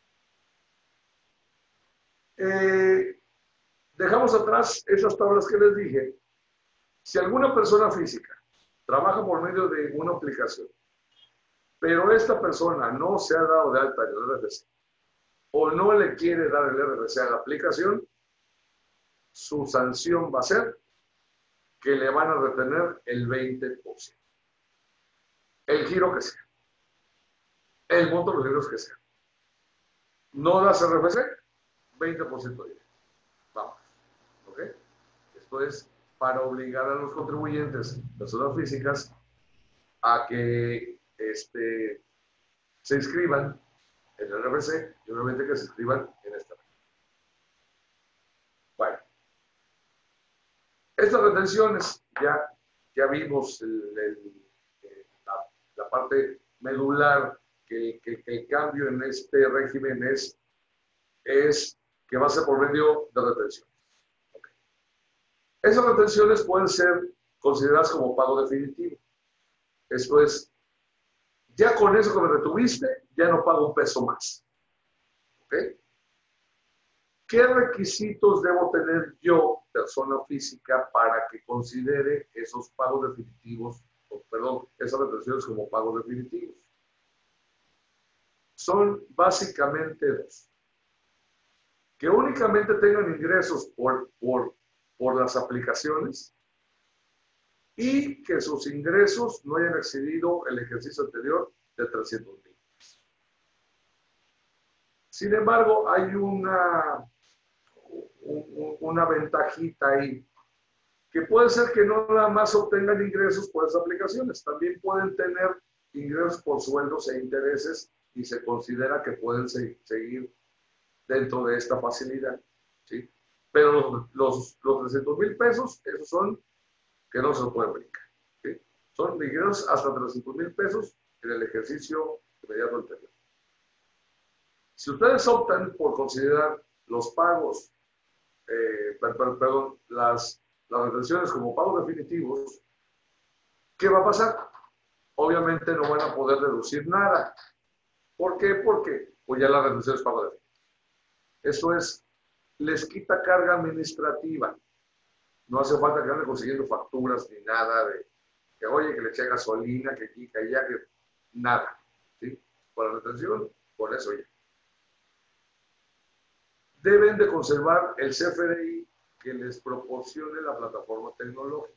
[SPEAKER 1] Eh, dejamos atrás esas tablas que les dije. Si alguna persona física trabaja por medio de una aplicación, pero esta persona no se ha dado de alta en el R F C o no le quiere dar el R F C a la aplicación, su sanción va a ser que le van a retener el veinte por ciento. El giro que sea. El monto de los giros que sea. ¿No das R F C? veinte por ciento de vamos. ¿Ok? Esto es para obligar a los contribuyentes, personas físicas, a que este, se inscriban en el R F C y obviamente que se inscriban en esta. Bueno. Estas retenciones, ya, ya vimos el, el, la, la parte medular, que, que, que el cambio en este régimen es, es que va a ser por medio de retenciones. Okay. Esas retenciones pueden ser consideradas como pago definitivo. Esto es, ya con eso que me retuviste, ya no pago un peso más. ¿Okay? ¿Qué requisitos debo tener yo, persona física, para que considere esos pagos definitivos, o, perdón, esas retenciones como pagos definitivos? Son básicamente dos. Que únicamente tengan ingresos por, por, por las aplicaciones y que sus ingresos no hayan excedido el ejercicio anterior de trescientos mil. Sin embargo, hay una, una ventajita ahí, que puede ser que no nada más obtengan ingresos por esas aplicaciones, también pueden tener ingresos por sueldos e intereses y se considera que pueden seguir dentro de esta facilidad, ¿sí? Pero los, los, los trescientos mil pesos, esos son que no se pueden brincar, ¿sí? Son ingresos hasta trescientos mil pesos en el ejercicio inmediato anterior. Si ustedes optan por considerar los pagos, eh, perdón, las, las retenciones como pagos definitivos, ¿qué va a pasar? Obviamente no van a poder deducir nada. ¿Por qué? Porque pues ya la retención es pago definitivo. Eso es, les quita carga administrativa. No hace falta que anden consiguiendo facturas ni nada de que, oye, que le eche gasolina, que aquí, que allá, que nada. ¿Sí? Con la retención, con eso ya. Deben de conservar el C F D I que les proporcione la plataforma tecnológica.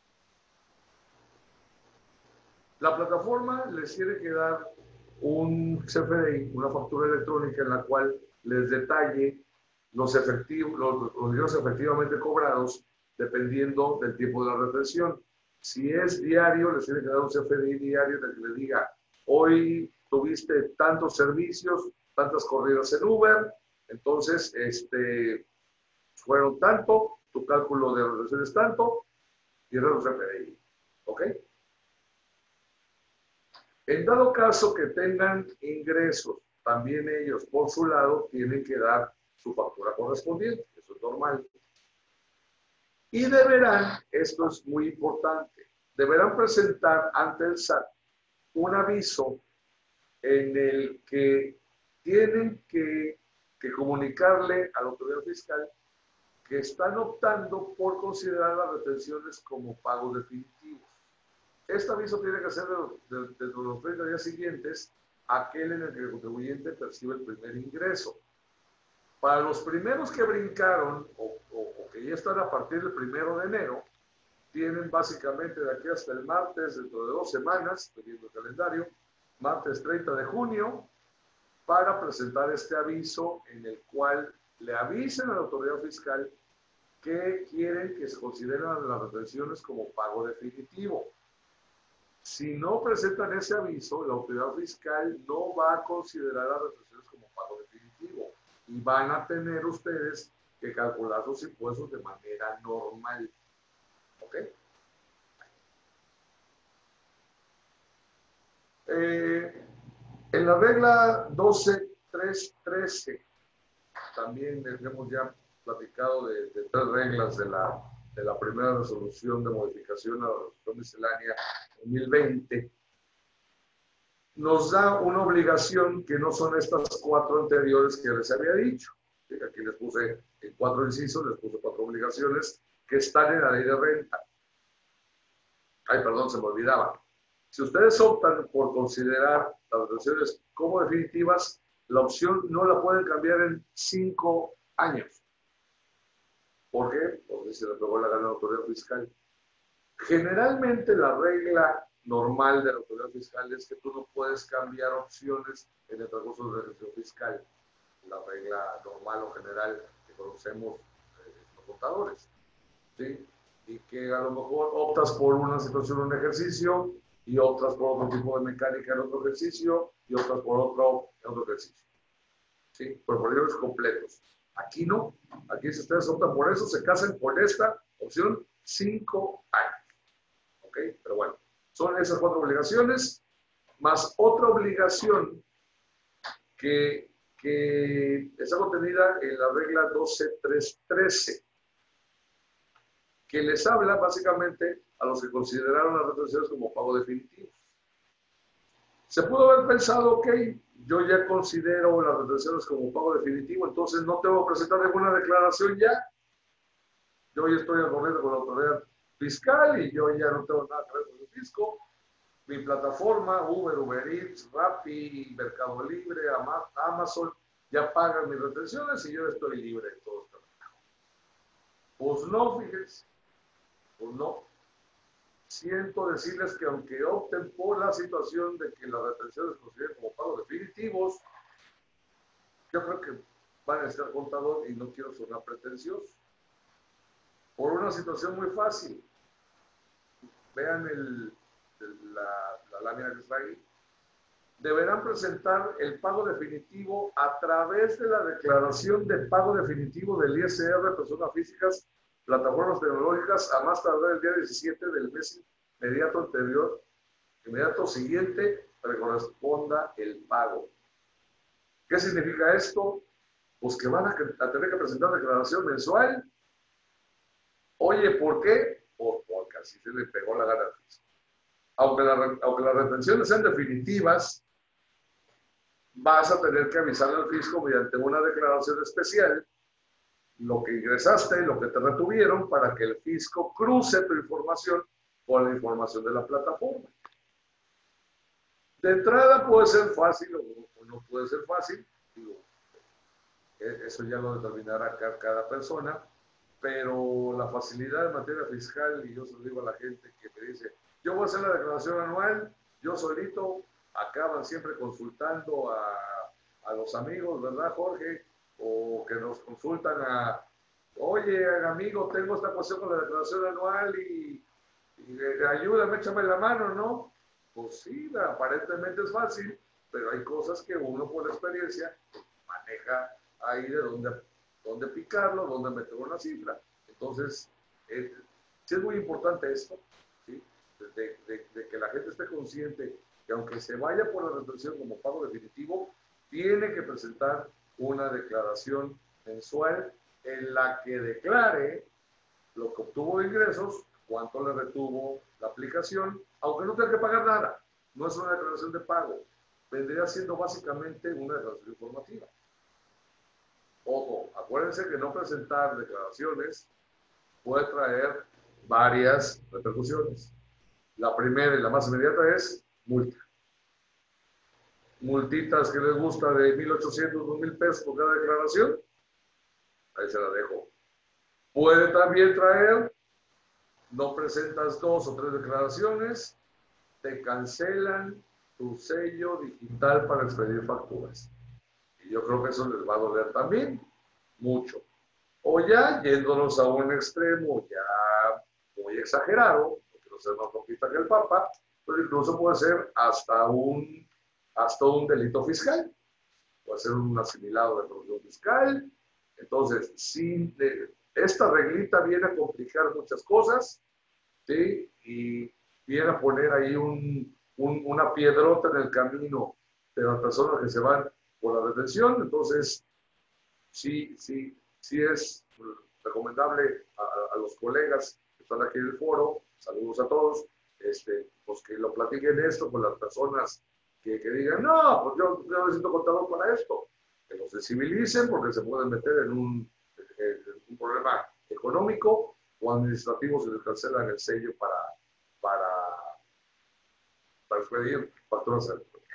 [SPEAKER 1] La plataforma les tiene que dar un C F D I, una factura electrónica en la cual les detalle los efectivos, los, los dinero efectivamente cobrados dependiendo del tiempo de la retención. Si es diario, les tiene que dar un C F D I diario en el que le diga, hoy tuviste tantos servicios, tantas corridas en Uber, entonces este, fueron tanto, tu cálculo de retención es tanto, y el C F D I. ¿Ok? En dado caso que tengan ingresos, también ellos por su lado tienen que dar su factura correspondiente, eso es normal. Y deberán, esto es muy importante, deberán presentar ante el S A T un aviso en el que tienen que, que comunicarle a la autoridad fiscal que están optando por considerar las retenciones como pagos definitivos. Este aviso tiene que ser dentro de los treinta días siguientes aquel en el que el contribuyente percibe el primer ingreso. Para los primeros que brincaron o, o, o que ya están a partir del primero de enero, tienen básicamente de aquí hasta el martes, dentro de dos semanas, dependiendo del calendario, martes treinta de junio, para presentar este aviso en el cual le avisen a la autoridad fiscal que quieren que se consideren las retenciones como pago definitivo. Si no presentan ese aviso, la autoridad fiscal no va a considerar las retenciones como pago definitivo y van a tener ustedes que calcular sus impuestos de manera normal. ¿Ok? Eh, en la regla doce tres trece, también hemos ya platicado de, de tres reglas de la, de la primera resolución de modificación a la resolución miscelánea dos mil veinte, nos da una obligación que no son estas cuatro anteriores que les había dicho. Aquí les puse en cuatro incisos, les puse cuatro obligaciones que están en la ley de renta. Ay, perdón, se me olvidaba. Si ustedes optan por considerar las retenciones como definitivas, la opción no la pueden cambiar en cinco años. ¿Por qué? Porque se le pegó la gana a la autoridad fiscal. Generalmente la regla normal de la autoridad fiscal es que tú no puedes cambiar opciones en el transcurso de la ejercicio fiscal. La regla normal o general que conocemos eh, los contadores. ¿Sí? Y que a lo mejor optas por una situación en un ejercicio y optas por otro tipo de mecánica en otro ejercicio y optas por otro en otro ejercicio. ¿Sí? Por periodos completos. Aquí no. Aquí si ustedes optan por eso, se casan con esta opción cinco años. ¿Ok? Pero bueno, son esas cuatro obligaciones, más otra obligación que, que está contenida en la regla doce punto tres punto trece, que les habla básicamente a los que consideraron las retenciones como pago definitivo. Se pudo haber pensado, ok, yo ya considero las retenciones como pago definitivo, entonces no tengo que presentar ninguna declaración ya. Yo ya estoy al corriente con la autoridad fiscal y yo ya no tengo nada que ver con el fisco. Mi plataforma, Uber, Uber Eats, Rappi, Mercado Libre, Amazon, ya pagan mis retenciones y yo estoy libre de todo esto. Pues no, fíjense, pues no. Siento decirles que aunque opten por la situación de que las retenciones se consideren como pagos definitivos, yo creo que van a estar contador y no quiero sonar pretencioso. Por una situación muy fácil. Vean el, el, la, la lámina que está ahí. Deberán presentar el pago definitivo a través de la declaración de pago definitivo del I S R, personas físicas, plataformas tecnológicas, a más tardar el día diecisiete del mes inmediato anterior, inmediato siguiente, para que corresponda el pago. ¿Qué significa esto? Pues que van a, a tener que presentar declaración mensual. Oye, ¿por qué? Por, porque así se le pegó la gana al fisco. Aunque, la, aunque las retenciones sean definitivas, vas a tener que avisarle al fisco mediante una declaración especial lo que ingresaste, lo que te retuvieron, para que el fisco cruce tu información con la información de la plataforma. De entrada puede ser fácil o no puede ser fácil, digo, eso ya lo determinará cada persona, pero la facilidad en materia fiscal, y yo se lo digo a la gente que me dice, yo voy a hacer la declaración anual, yo solito, acaban siempre consultando a, a los amigos, ¿verdad, Jorge? O que nos consultan a, oye, amigo, tengo esta cuestión con la declaración anual y, y ayúdame, échame la mano, ¿no? Pues sí, aparentemente es fácil, pero hay cosas que uno por experiencia maneja ahí de dónde, dónde picarlo, dónde meter una cifra. Entonces, eh, sí es muy importante esto, ¿sí? De, de, de que la gente esté consciente que aunque se vaya por la retención como pago definitivo, tiene que presentar una declaración mensual en la que declare lo que obtuvo de ingresos, cuánto le retuvo la aplicación, aunque no tenga que pagar nada. No es una declaración de pago. Vendría siendo básicamente una declaración informativa. Ojo, acuérdense que no presentar declaraciones puede traer varias repercusiones. La primera y la más inmediata es multa. Multitas que les gusta de mil ochocientos, dos mil pesos por cada declaración. Ahí se la dejo. Puede también traer, no presentas dos o tres declaraciones, te cancelan tu sello digital para expedir facturas. Y yo creo que eso les va a doler también mucho. O ya yéndonos a un extremo ya muy exagerado, porque no ser más poquita que el Papa, pero incluso puede ser hasta un, hasta un delito fiscal. Puede ser un asimilado de producción fiscal. Entonces, sí, de, esta reglita viene a complicar muchas cosas, ¿sí? Y viene a poner ahí un, un, una piedrota en el camino de las personas que se van por la retención. Entonces, sí, sí, sí es recomendable a, a los colegas que están aquí en el foro, saludos a todos, este, pues que lo platiquen esto con las personas que, que digan, no, pues yo, yo necesito contador para esto, que lo sensibilicen porque se pueden meter en un, en un problema económico o administrativo si les cancelan el sello para, para, para expedir facturas electrónicas.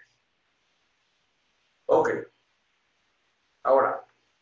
[SPEAKER 1] Ok. Ahora,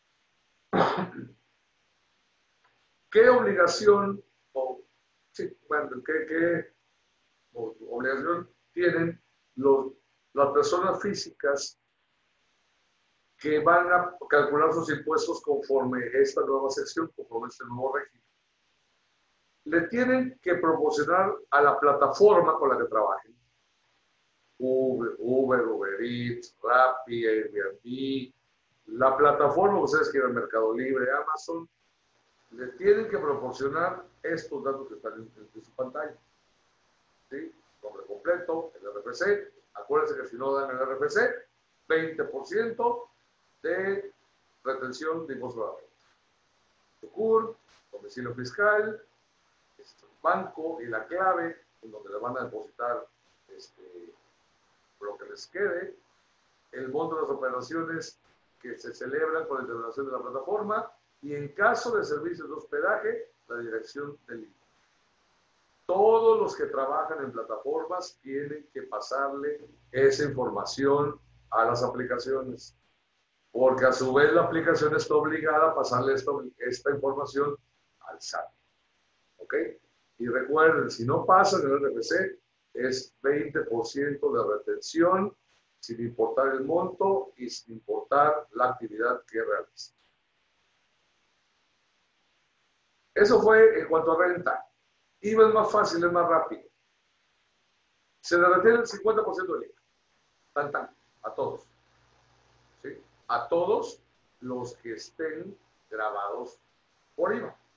[SPEAKER 1] ¿qué obligación o sí, bueno, qué, qué o, obligación tienen los, las personas físicas que van a calcular sus impuestos conforme esta nueva sección, conforme este nuevo régimen? Le tienen que proporcionar a la plataforma con la que trabajen, Uber, Uber, Uber Eats, Rappi, Airbnb, la plataforma, ustedes quieran, Mercado Libre, Amazon, le tienen que proporcionar estos datos que están en, en su pantalla. ¿Sí? Nombre completo, el R F C. Acuérdense que si no dan el R F C, veinte por ciento de retención de impuesto a la renta. Su C U R, domicilio fiscal, este, banco y la clave en donde le van a depositar este, lo que les quede, el monto de las operaciones que se celebran con la integración de la plataforma y en caso de servicios de hospedaje, la dirección del I V A. Todos los que trabajan en plataformas tienen que pasarle esa información a las aplicaciones, porque a su vez la aplicación está obligada a pasarle esta, esta información al S A T. ¿Ok? Y recuerden, si no pasan el R F C, es veinte por ciento de retención, sin importar el monto y sin importar la actividad que realiza. Eso fue en cuanto a renta. I V A es más fácil, es más rápido. Se le retiene el cincuenta por ciento del I V A. Tan, tan, a todos. ¿Sí? A todos los que estén grabados por I V A.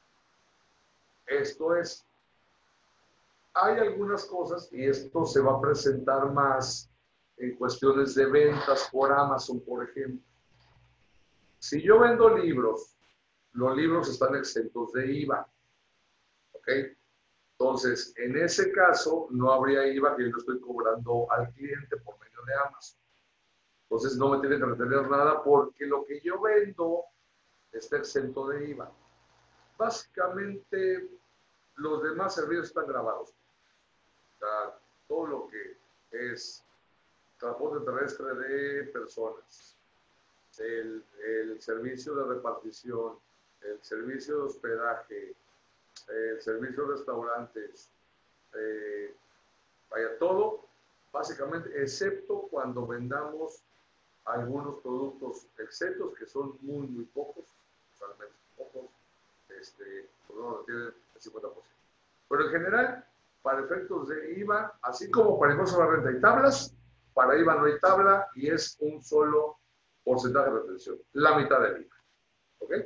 [SPEAKER 1] Esto es, hay algunas cosas, y esto se va a presentar más en cuestiones de ventas por Amazon, por ejemplo. Si yo vendo libros, los libros están exentos de I V A. ¿Ok? Entonces, en ese caso, no habría I V A que yo no estoy cobrando al cliente por medio de Amazon. Entonces, no me tiene que retener nada porque lo que yo vendo está exento de I V A. Básicamente, los demás servicios están grabados. O sea, todo lo que es transporte terrestre de personas, el, el servicio de repartición, el servicio de hospedaje, el servicio de restaurantes, eh, vaya todo, básicamente, excepto cuando vendamos algunos productos exentos, que son muy, muy pocos, realmente pocos, este, pues no tienen el cincuenta por ciento. Pero en general, para efectos de I V A, así como para impuesto a la renta hay tablas, para I V A no hay tabla y es un solo porcentaje de retención, la mitad del I V A. ¿Ok?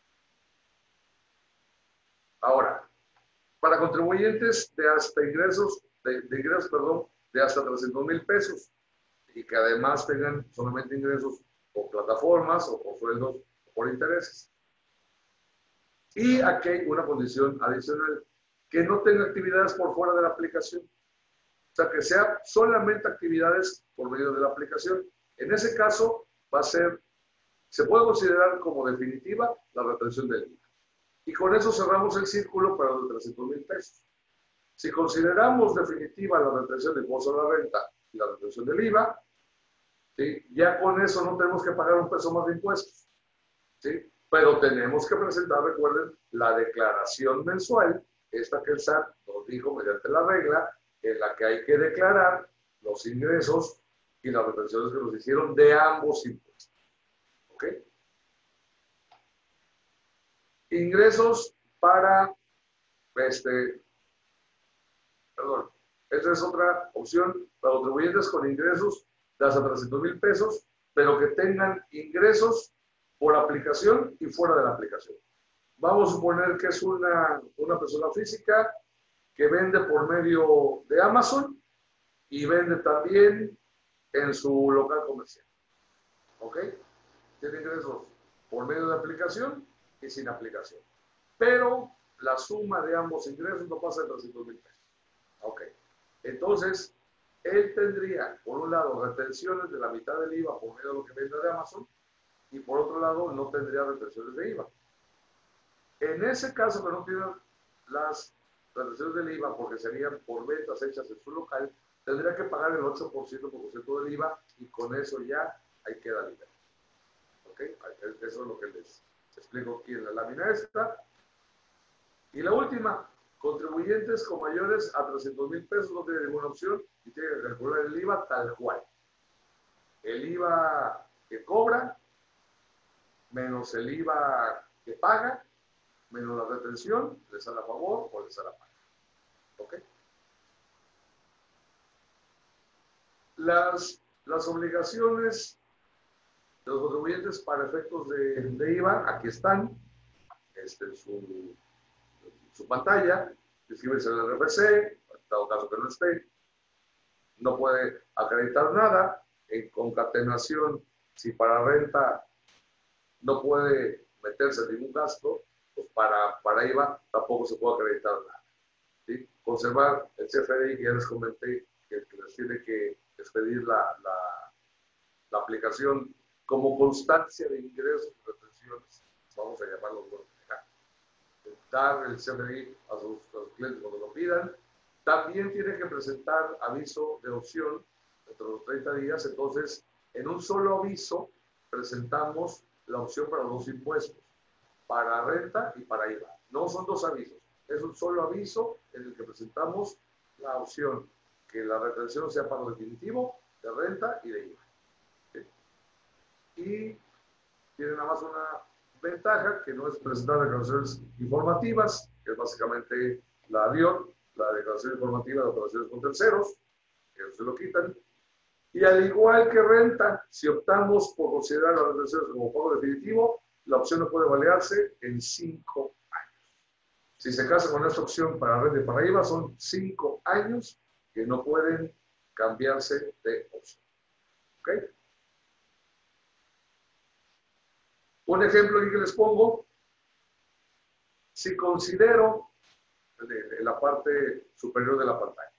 [SPEAKER 1] Ahora, para contribuyentes de hasta ingresos, de, de ingresos, perdón, de hasta trescientos mil pesos y que además tengan solamente ingresos por plataformas o por sueldos o por intereses. Y aquí hay una condición adicional, que no tenga actividades por fuera de la aplicación. O sea, que sea solamente actividades por medio de la aplicación. En ese caso, va a ser, se puede considerar como definitiva la retención del I V A. Y con eso cerramos el círculo para los trescientos mil pesos. Si consideramos definitiva la retención del impuesto a la renta y la retención del I V A, ¿sí? Ya con eso no tenemos que pagar un peso más de impuestos. ¿Sí? Pero tenemos que presentar, recuerden, la declaración mensual, esta que el S A T nos dijo mediante la regla, en la que hay que declarar los ingresos y las retenciones que nos hicieron de ambos impuestos. ¿Ok? Ingresos para, este, perdón, esta es otra opción para contribuyentes con ingresos de hasta trescientos mil pesos, pero que tengan ingresos por aplicación y fuera de la aplicación. Vamos a suponer que es una, una persona física que vende por medio de Amazon y vende también en su local comercial. ¿Ok? Tiene ingresos por medio de aplicación y sin aplicación. Pero la suma de ambos ingresos no pasa de trescientos mil pesos. ¿Ok? Entonces, él tendría, por un lado, retenciones de la mitad del I V A por medio de lo que vende de Amazon y por otro lado, no tendría retenciones de I V A. En ese caso que no tiene las retenciones del I V A porque serían por ventas hechas en su local, tendría que pagar el ocho por ciento por ciento del I V A y con eso ya ahí queda libre. ¿Ok? Eso es lo que les explico aquí en la lámina esta. Y la última, contribuyentes con mayores a trescientos mil pesos no tienen ninguna opción y tienen que calcular el I V A tal cual. El I V A que cobra menos el I V A que paga, menos la retención, les sale a favor o les sale a pagar. ¿Ok? Las, las obligaciones de los contribuyentes para efectos de, de I V A, aquí están, este, en su, su pantalla, inscribirse en el R F C, en dado caso que no esté, no puede acreditar nada, en concatenación Si para renta no puede meterse en ningún gasto, pues para, para I V A tampoco se puede acreditar nada. ¿Sí? Conservar el C F D I, que ya les comenté, que, que les tiene que expedir la, la, la aplicación como constancia de ingresos y retenciones, vamos a llamarlo, bueno, dar el C F D I a sus, a sus clientes cuando lo pidan. También tiene que presentar aviso de opción dentro de los treinta días. Entonces, en un solo aviso presentamos la opción para los dos impuestos, para renta y para I V A. No son dos avisos, es un solo aviso en el que presentamos la opción que la retención sea pago definitivo de renta y de I V A. ¿Sí? Y tiene nada más una ventaja, que no es presentar declaraciones informativas, que es básicamente la D I O R, la declaración informativa de operaciones con terceros, que se lo quitan. Y al igual que renta, si optamos por considerar las retenciones como pago definitivo, la opción no puede validarse en cinco años. Si se casa con esta opción para renta y para I V A, son cinco años que no pueden cambiarse de opción. ¿Ok? Un ejemplo aquí que les pongo, si considero en la parte superior de la pantalla,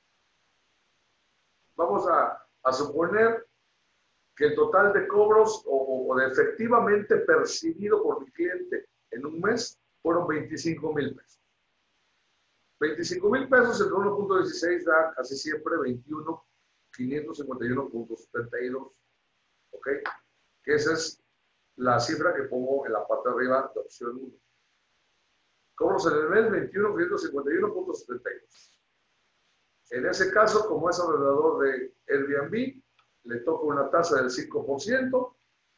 [SPEAKER 1] vamos a, a suponer que el total de cobros o, o de efectivamente percibido por mi cliente en un mes fueron veinticinco mil pesos. veinticinco mil pesos entre uno punto dieciséis da casi siempre veintiuno mil quinientos cincuenta y uno punto setenta y dos. ¿Ok? Que esa es la cifra que pongo en la parte de arriba de opción uno. Cobros en el mes veintiuno mil quinientos cincuenta y uno punto setenta y dos. En ese caso, como es alrededor de Airbnb, le toca una tasa del cinco por ciento,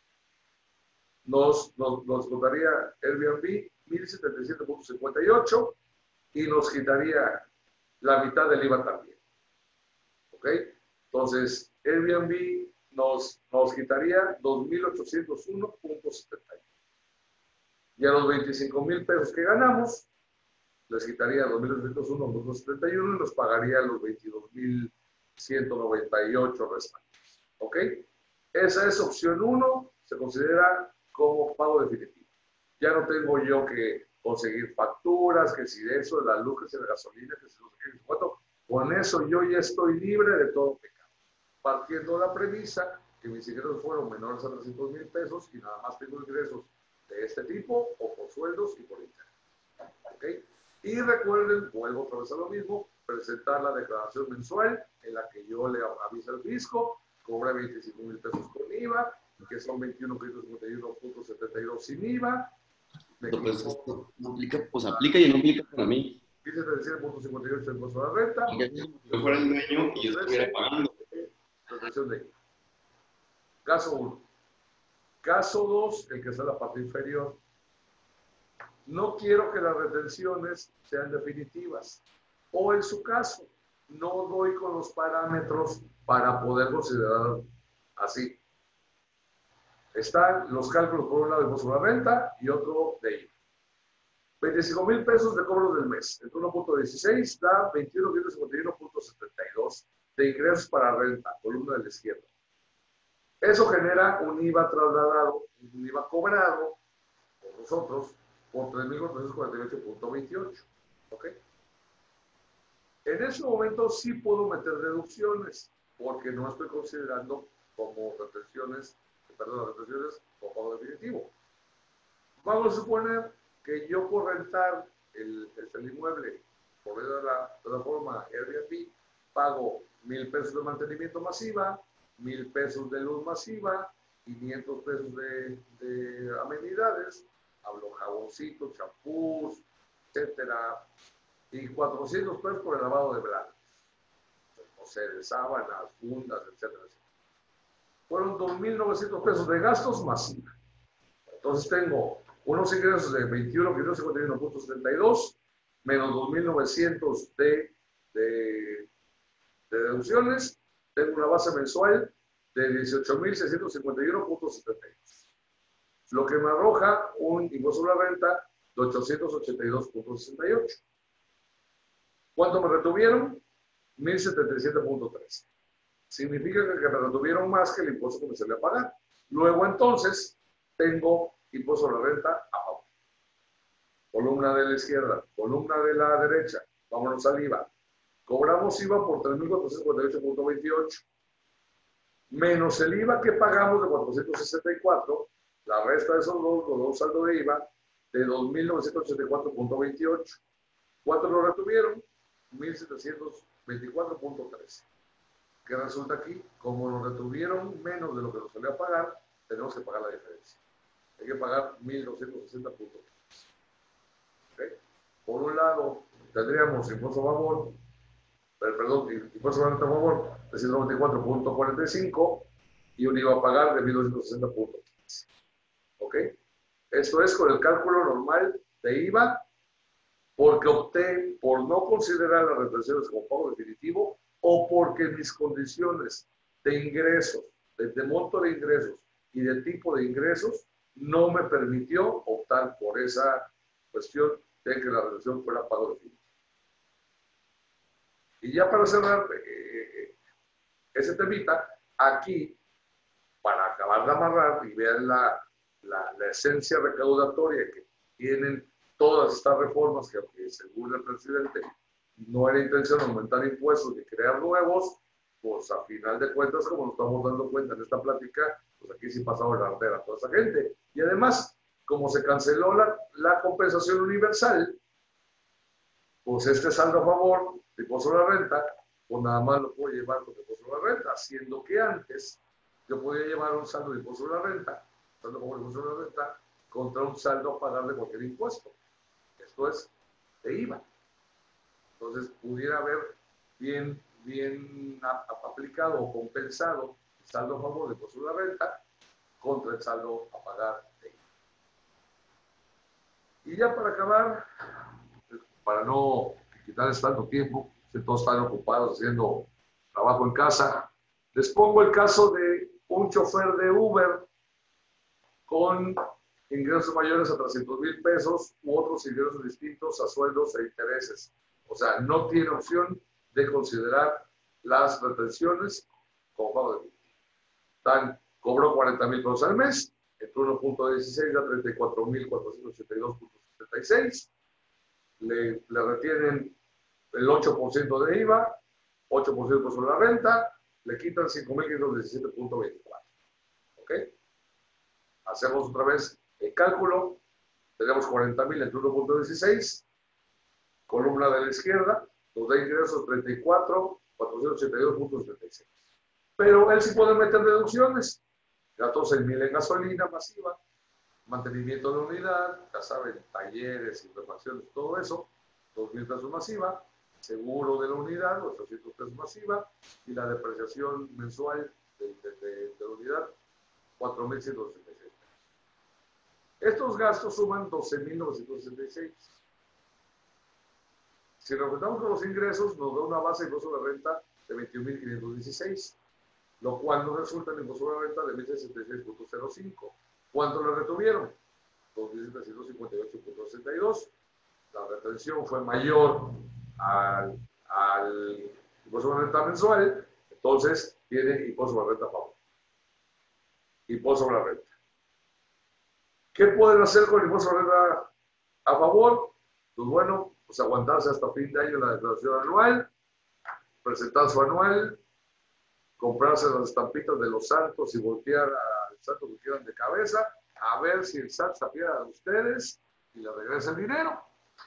[SPEAKER 1] nos, nos, nos contaría Airbnb mil setenta y siete punto cincuenta y ocho y nos quitaría la mitad del I V A también. ¿Ok? Entonces, Airbnb nos, nos quitaría dos mil ochocientos uno punto setenta y uno. Y a los veinticinco mil pesos que ganamos, les quitaría dos mil ochocientos uno punto setenta y uno y nos pagaría los veintidós mil ciento noventa y ocho restantes. ¿Ok? Esa es opción uno, se considera como pago definitivo. Ya no tengo yo que conseguir facturas, que si de eso, de la luz, que si de la gasolina, que si no sé qué, cuánto. Con eso yo ya estoy libre de todo pecado. Partiendo de la premisa que mis ingresos fueron menores a trescientos mil pesos y nada más tengo ingresos de este tipo o por sueldos y por internet. ¿Ok? Y recuerden, vuelvo otra vez a lo mismo, presentar la declaración mensual en la que yo le aviso al fisco, cobra veinticinco mil pesos con I V A, que son veintiuno mil quinientos cincuenta y uno punto setenta y dos sin I V A. Me
[SPEAKER 2] no, pues esto no aplica, pues aplica y no aplica para mí.
[SPEAKER 1] quince setenta y siete punto cincuenta y ocho el impuesto a la renta.
[SPEAKER 2] Si yo fuera el dueño y yo estuviera pagando.
[SPEAKER 1] Retención de I V A. Caso uno. Caso dos, el que está en la parte inferior. No quiero que las retenciones sean definitivas. O en su caso, no doy con los parámetros para poder considerar así. Están los cálculos por un lado de impuesto a la renta y otro de I V A. veinticinco mil pesos de cobro del mes. El uno punto dieciséis da veintiuno mil quinientos cincuenta y uno punto setenta y dos de ingresos para renta, columna de la izquierda. Eso genera un I V A trasladado, un I V A cobrado por nosotros por tres mil cuatrocientos cuarenta y ocho punto veintiocho. ¿Ok? En ese momento sí puedo meter deducciones, porque no estoy considerando como retenciones, perdón, las retenciones como pago definitivo. Vamos a suponer que yo por rentar el, el inmueble por medio de la plataforma Airbnb pago mil pesos de mantenimiento masiva, mil pesos de luz masiva, quinientos pesos de, de amenidades, hablo jaboncitos, champús, etcétera, y cuatrocientos pesos por el lavado de blancos, no sé, de sábanas, fundas, etcétera, etcétera. Fueron dos mil novecientos pesos de gastos masivos. Entonces tengo unos ingresos de veintiuno mil quinientos cincuenta y uno punto setenta y dos menos dos mil novecientos de, de, de deducciones. Tengo una base mensual de dieciocho mil seiscientos cincuenta y uno punto setenta y dos. Lo que me arroja un impuesto sobre la renta de ochocientos ochenta y dos punto sesenta y ocho. ¿Cuánto me retuvieron? mil setenta y siete punto tres. Significa que me retuvieron más que el impuesto que me salía a pagar. Luego entonces tengo impuesto a la renta a favor. Columna de la izquierda, columna de la derecha. Vámonos al I V A. Cobramos I V A por tres mil cuatrocientos cincuenta y ocho punto veintiocho. Menos el I V A que pagamos de cuatrocientos sesenta y cuatro, la resta de esos dos, los dos saldos de I V A de dos mil novecientos ochenta y cuatro punto veintiocho. ¿Cuánto nos retuvieron? mil setecientos veinticuatro punto trece. ¿Qué resulta aquí? Como nos retuvieron menos de lo que nos solía pagar, tenemos que pagar la diferencia. Hay que pagar mil doscientos sesenta punto tres. ¿Okay? Por un lado, tendríamos impuesto a favor, perdón, impuesto a renta a favor de ciento noventa y cuatro punto cuarenta y cinco y un I V A a pagar de mil doscientos sesenta punto tres. ¿Ok? Esto es con el cálculo normal de I V A, porque opté por no considerar las retenciones como pago definitivo o porque mis condiciones de ingresos, de, de monto de ingresos y de tipo de ingresos no me permitió optar por esa cuestión de que la retención fuera pago definitivo. Y ya para cerrar eh, ese temita, aquí, para acabar de amarrar y vean la, la, la esencia recaudatoria que tienen todas estas reformas, que aunque según el presidente no era intención aumentar impuestos ni crear nuevos, pues a final de cuentas, como nos estamos dando cuenta en esta plática, pues aquí sí pasaba la ardera a toda esa gente. Y además, como se canceló la, la compensación universal, pues este saldo a favor de impuesto a la renta, pues nada más lo puedo llevar con impuesto a la renta, siendo que antes yo podía llevar un saldo de impuesto a la renta, saldo a favor de impuesto a la renta, contra un saldo a pagar de cualquier impuesto. Esto es de I V A. Entonces, pudiera haber bien, bien aplicado o compensado el saldo a favor de impuesto a la renta contra el saldo a pagar de I V A. Y ya para acabar, para no quitarles tanto tiempo, si todos están ocupados haciendo trabajo en casa, les pongo el caso de un chofer de Uber con ingresos mayores a trescientos mil pesos u otros ingresos distintos a sueldos e intereses. O sea, no tiene opción de considerar las retenciones como pago de definitivo. Tan, cobró cuarenta mil pesos al mes, entre uno punto dieciséis a treinta y cuatro mil cuatrocientos ochenta y dos punto setenta y seis. Le, le retienen el ocho por ciento de I V A, ocho por ciento sobre la renta, le quitan cinco mil quinientos diecisiete punto veinticuatro. ¿Ok? Hacemos otra vez el cálculo. Tenemos cuarenta mil entre uno punto dieciséis. Columna de la izquierda, nos da ingresos treinta y cuatro mil cuatrocientos ochenta y dos punto setenta y seis. Pero él sí puede meter deducciones. Gastó seis mil en gasolina masiva, mantenimiento de la unidad, ya saben, talleres, informaciones, todo eso, dos mil pesos masiva, seguro de la unidad, ochocientos pesos masiva, y la depreciación mensual de, de, de, de la unidad, cuatro mil ciento sesenta y seis. Estos gastos suman doce mil novecientos sesenta y seis. Si nos juntamos con los ingresos, nos da una base de impuesto de renta de veintiún mil quinientos dieciséis, lo cual nos resulta en impuesto de renta de mil sesenta y seis punto cero cinco. ¿Cuánto le retuvieron? dos mil setecientos cincuenta y ocho punto sesenta y dos. La retención fue mayor al, al impuesto de renta mensual, entonces tiene impuesto de renta a favor. Impuesto sobre la renta. ¿Qué pueden hacer con el impuesto de renta a favor? Pues bueno, pues aguantarse hasta fin de año la declaración anual, presentar su anual, comprarse las estampitas de los santos y voltear al santo que quieran de cabeza, a ver si el S A T se apiada de ustedes y le regresa el dinero.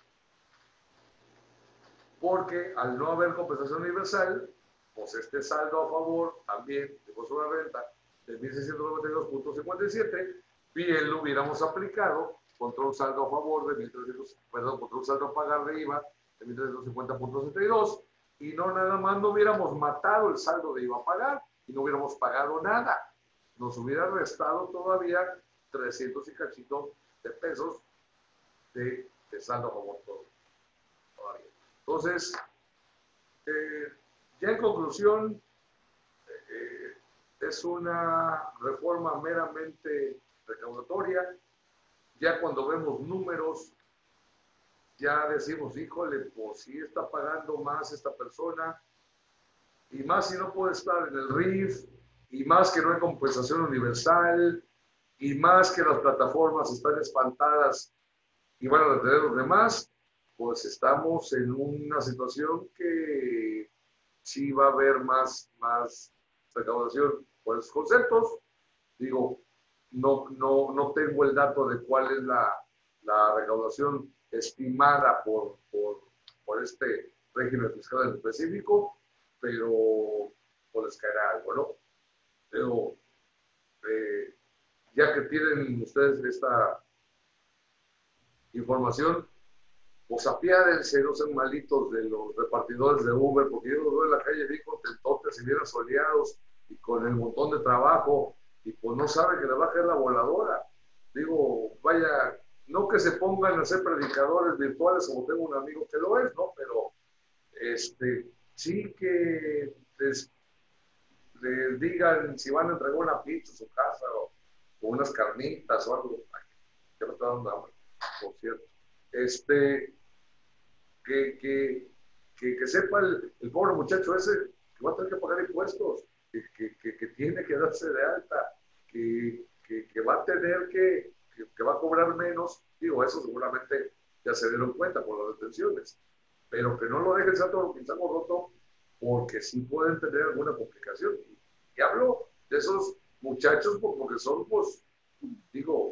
[SPEAKER 1] Porque al no haber compensación universal, pues este saldo a favor también de impuesto de la renta de mil seiscientos noventa y dos punto cincuenta y siete, bien lo hubiéramos aplicado contra un saldo a favor de mil trescientos, perdón, contra un saldo a pagar de I V A de mil trescientos cincuenta punto setenta y dos, y no nada más no hubiéramos matado el saldo de I V A a pagar y no hubiéramos pagado nada. Nos hubiera restado todavía trescientos y cachito de pesos de, de saldo a favor todavía. Entonces, eh, ya en conclusión, eh, es una reforma meramente recaudatoria. Ya cuando vemos números, ya decimos, híjole, pues sí está pagando más esta persona, y más si no puede estar en el R I F, y más que no hay compensación universal, y más que las plataformas están espantadas y van a detener los demás, pues estamos en una situación que sí va a haber más, más recaudación por esos conceptos. Digo, no, no, no tengo el dato de cuál es la, la recaudación estimada por, por, por este régimen fiscal en específico, pero pues les caerá algo, ¿no? Pero eh, ya que tienen ustedes esta información, pues apiádense, no sean malitos de los repartidores de Uber, porque yo los veo en la calle bien contentotes y bien asoleados y con el montón de trabajo, y pues no saben que les va a caer la voladora. Digo, vaya, no que se pongan a ser predicadores virtuales como tengo un amigo que lo es, ¿no? Pero este, sí que les, les digan si van a entregar una pizza a su casa o, o unas carnitas o algo. Ay, ya me está dando hambre, por cierto. Este, que, que, que, que sepa el, el pobre muchacho ese que va a tener que pagar impuestos, que, que, que, que tiene que darse de alta, que, que, que va a tener que, que, que va a cobrar menos. Digo, eso seguramente ya se dieron cuenta por las detenciones, pero que no lo dejen santo pinzano roto, porque sí pueden tener alguna complicación. Y hablo de esos muchachos porque son, pues, digo,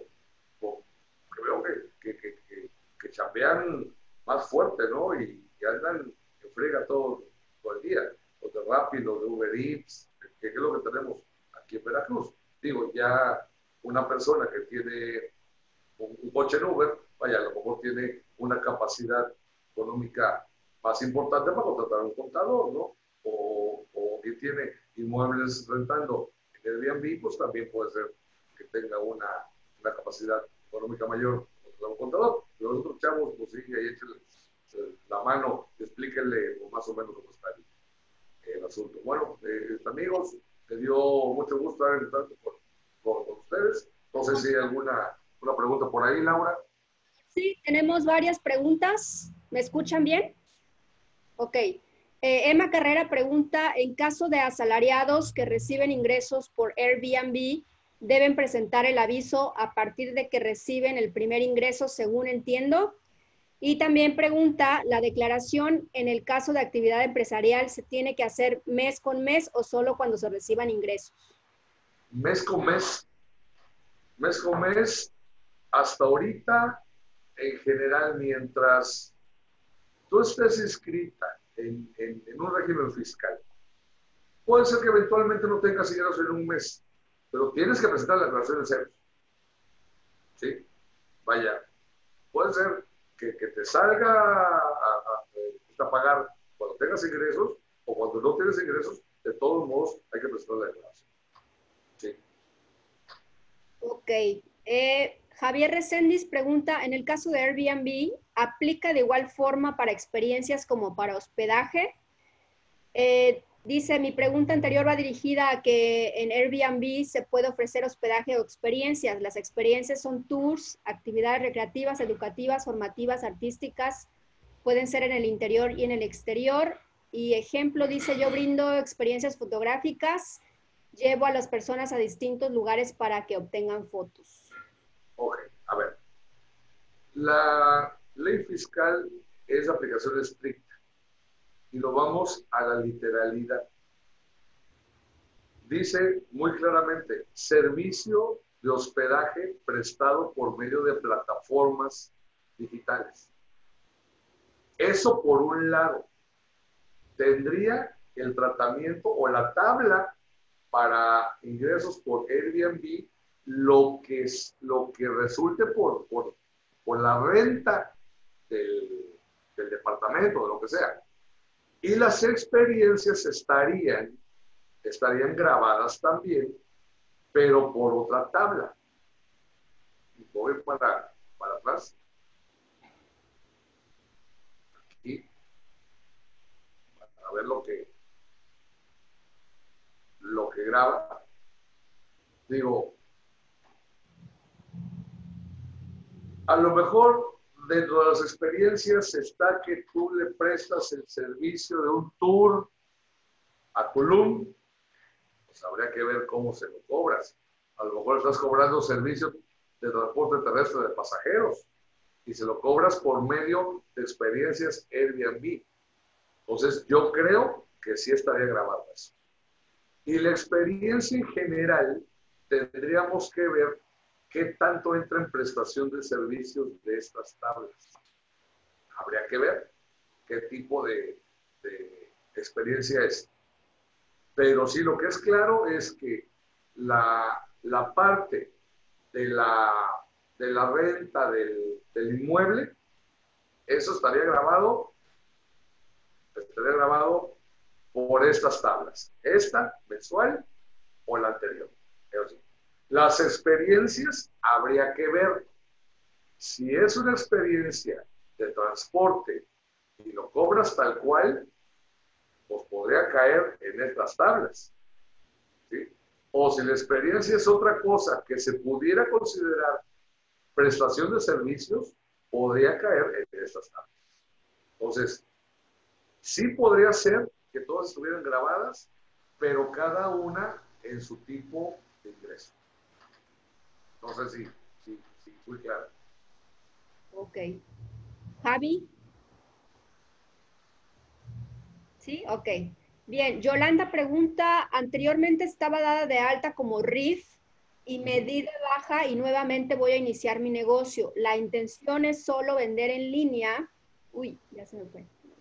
[SPEAKER 1] que veo que, que, que, que, que chambean más fuerte, ¿no? Y, y andan en frega todo, todo el día. Los de Rappi, los de Uber Eats, que, que es lo que tenemos aquí en Veracruz. Digo, ya una persona que tiene un, un coche en Uber, vaya, a lo mejor tiene una capacidad económica más importante para contratar a un contador, ¿no? O, o que tiene inmuebles rentando en Airbnb, pues también puede ser que tenga una, una capacidad económica mayor contra un contador. Pero los otros chavos, pues sí, ahí échenle la mano, explíquenle más o menos cómo está el, el asunto. Bueno, eh, amigos, me dio mucho gusto haber estado con, con, con ustedes. No sé si hay alguna una pregunta por ahí, Laura.
[SPEAKER 3] Sí, tenemos varias preguntas. ¿Me escuchan bien? Ok. Eh, Emma Carrera pregunta, en caso de asalariados que reciben ingresos por Airbnb, ¿deben presentar el aviso a partir de que reciben el primer ingreso, según entiendo? Y también pregunta, ¿la declaración en el caso de actividad empresarial se tiene que hacer mes con mes o solo cuando se reciban ingresos?
[SPEAKER 1] Mes con mes. Mes con mes, hasta ahorita, en general, mientras tú estés inscrita en, en, en un régimen fiscal, puede ser que eventualmente no tengas ingresos en un mes, pero tienes que presentar la declaración de ceros. ¿Sí? Vaya, puede ser que, que te salga a, a, a pagar cuando tengas ingresos o cuando no tienes ingresos, de todos modos hay que presentar la declaración. Sí.
[SPEAKER 3] Ok. Eh, Javier Reséndiz pregunta, en el caso de Airbnb, ¿aplica de igual forma para experiencias como para hospedaje? Eh, dice, mi pregunta anterior va dirigida a que en Airbnb se puede ofrecer hospedaje o experiencias. Las experiencias son tours, actividades recreativas, educativas, formativas, artísticas. Pueden ser en el interior y en el exterior. Y ejemplo, dice, yo brindo experiencias fotográficas, llevo a las personas a distintos lugares para que obtengan fotos.
[SPEAKER 1] Ok, a ver. La ley fiscal es aplicación estricta y lo vamos a la literalidad. Dice muy claramente, servicio de hospedaje prestado por medio de plataformas digitales. Eso por un lado. Tendría el tratamiento o la tabla para ingresos por Airbnb lo que, es, lo que resulte por, por, por la renta del, del departamento, de lo que sea. Y las experiencias estarían, estarían grabadas también, pero por otra tabla. Voy para, para atrás. Aquí. A ver lo que, lo que graba. Digo, a lo mejor dentro de las experiencias está que tú le prestas el servicio de un tour a Tulum, pues habría que ver cómo se lo cobras. A lo mejor estás cobrando servicios de transporte terrestre de pasajeros y se lo cobras por medio de experiencias Airbnb. Entonces, yo creo que sí estaría grabado eso. Y la experiencia en general, tendríamos que ver qué tanto entra en prestación de servicios de estas tablas. Habría que ver qué tipo de, de experiencia es. Pero sí, lo que es claro es que la, la parte de la, de la renta del, del inmueble, eso estaría grabado, estaría grabado por estas tablas. Esta mensual o la anterior. Eso sí. Las experiencias habría que ver. Si es una experiencia de transporte y lo cobras tal cual, pues podría caer en estas tablas. ¿Sí? O si la experiencia es otra cosa que se pudiera considerar prestación de servicios, podría caer en estas tablas. Entonces, sí podría ser que todas estuvieran grabadas, pero cada una en su tipo de ingreso. No sé si, si, si fui claro.
[SPEAKER 3] Ok. Javi. ¿Sí? Ok. Bien, Yolanda pregunta, anteriormente estaba dada de alta como R I F y me di de baja y nuevamente voy a iniciar mi negocio. La intención es solo vender en línea. Uy, ya se me fue.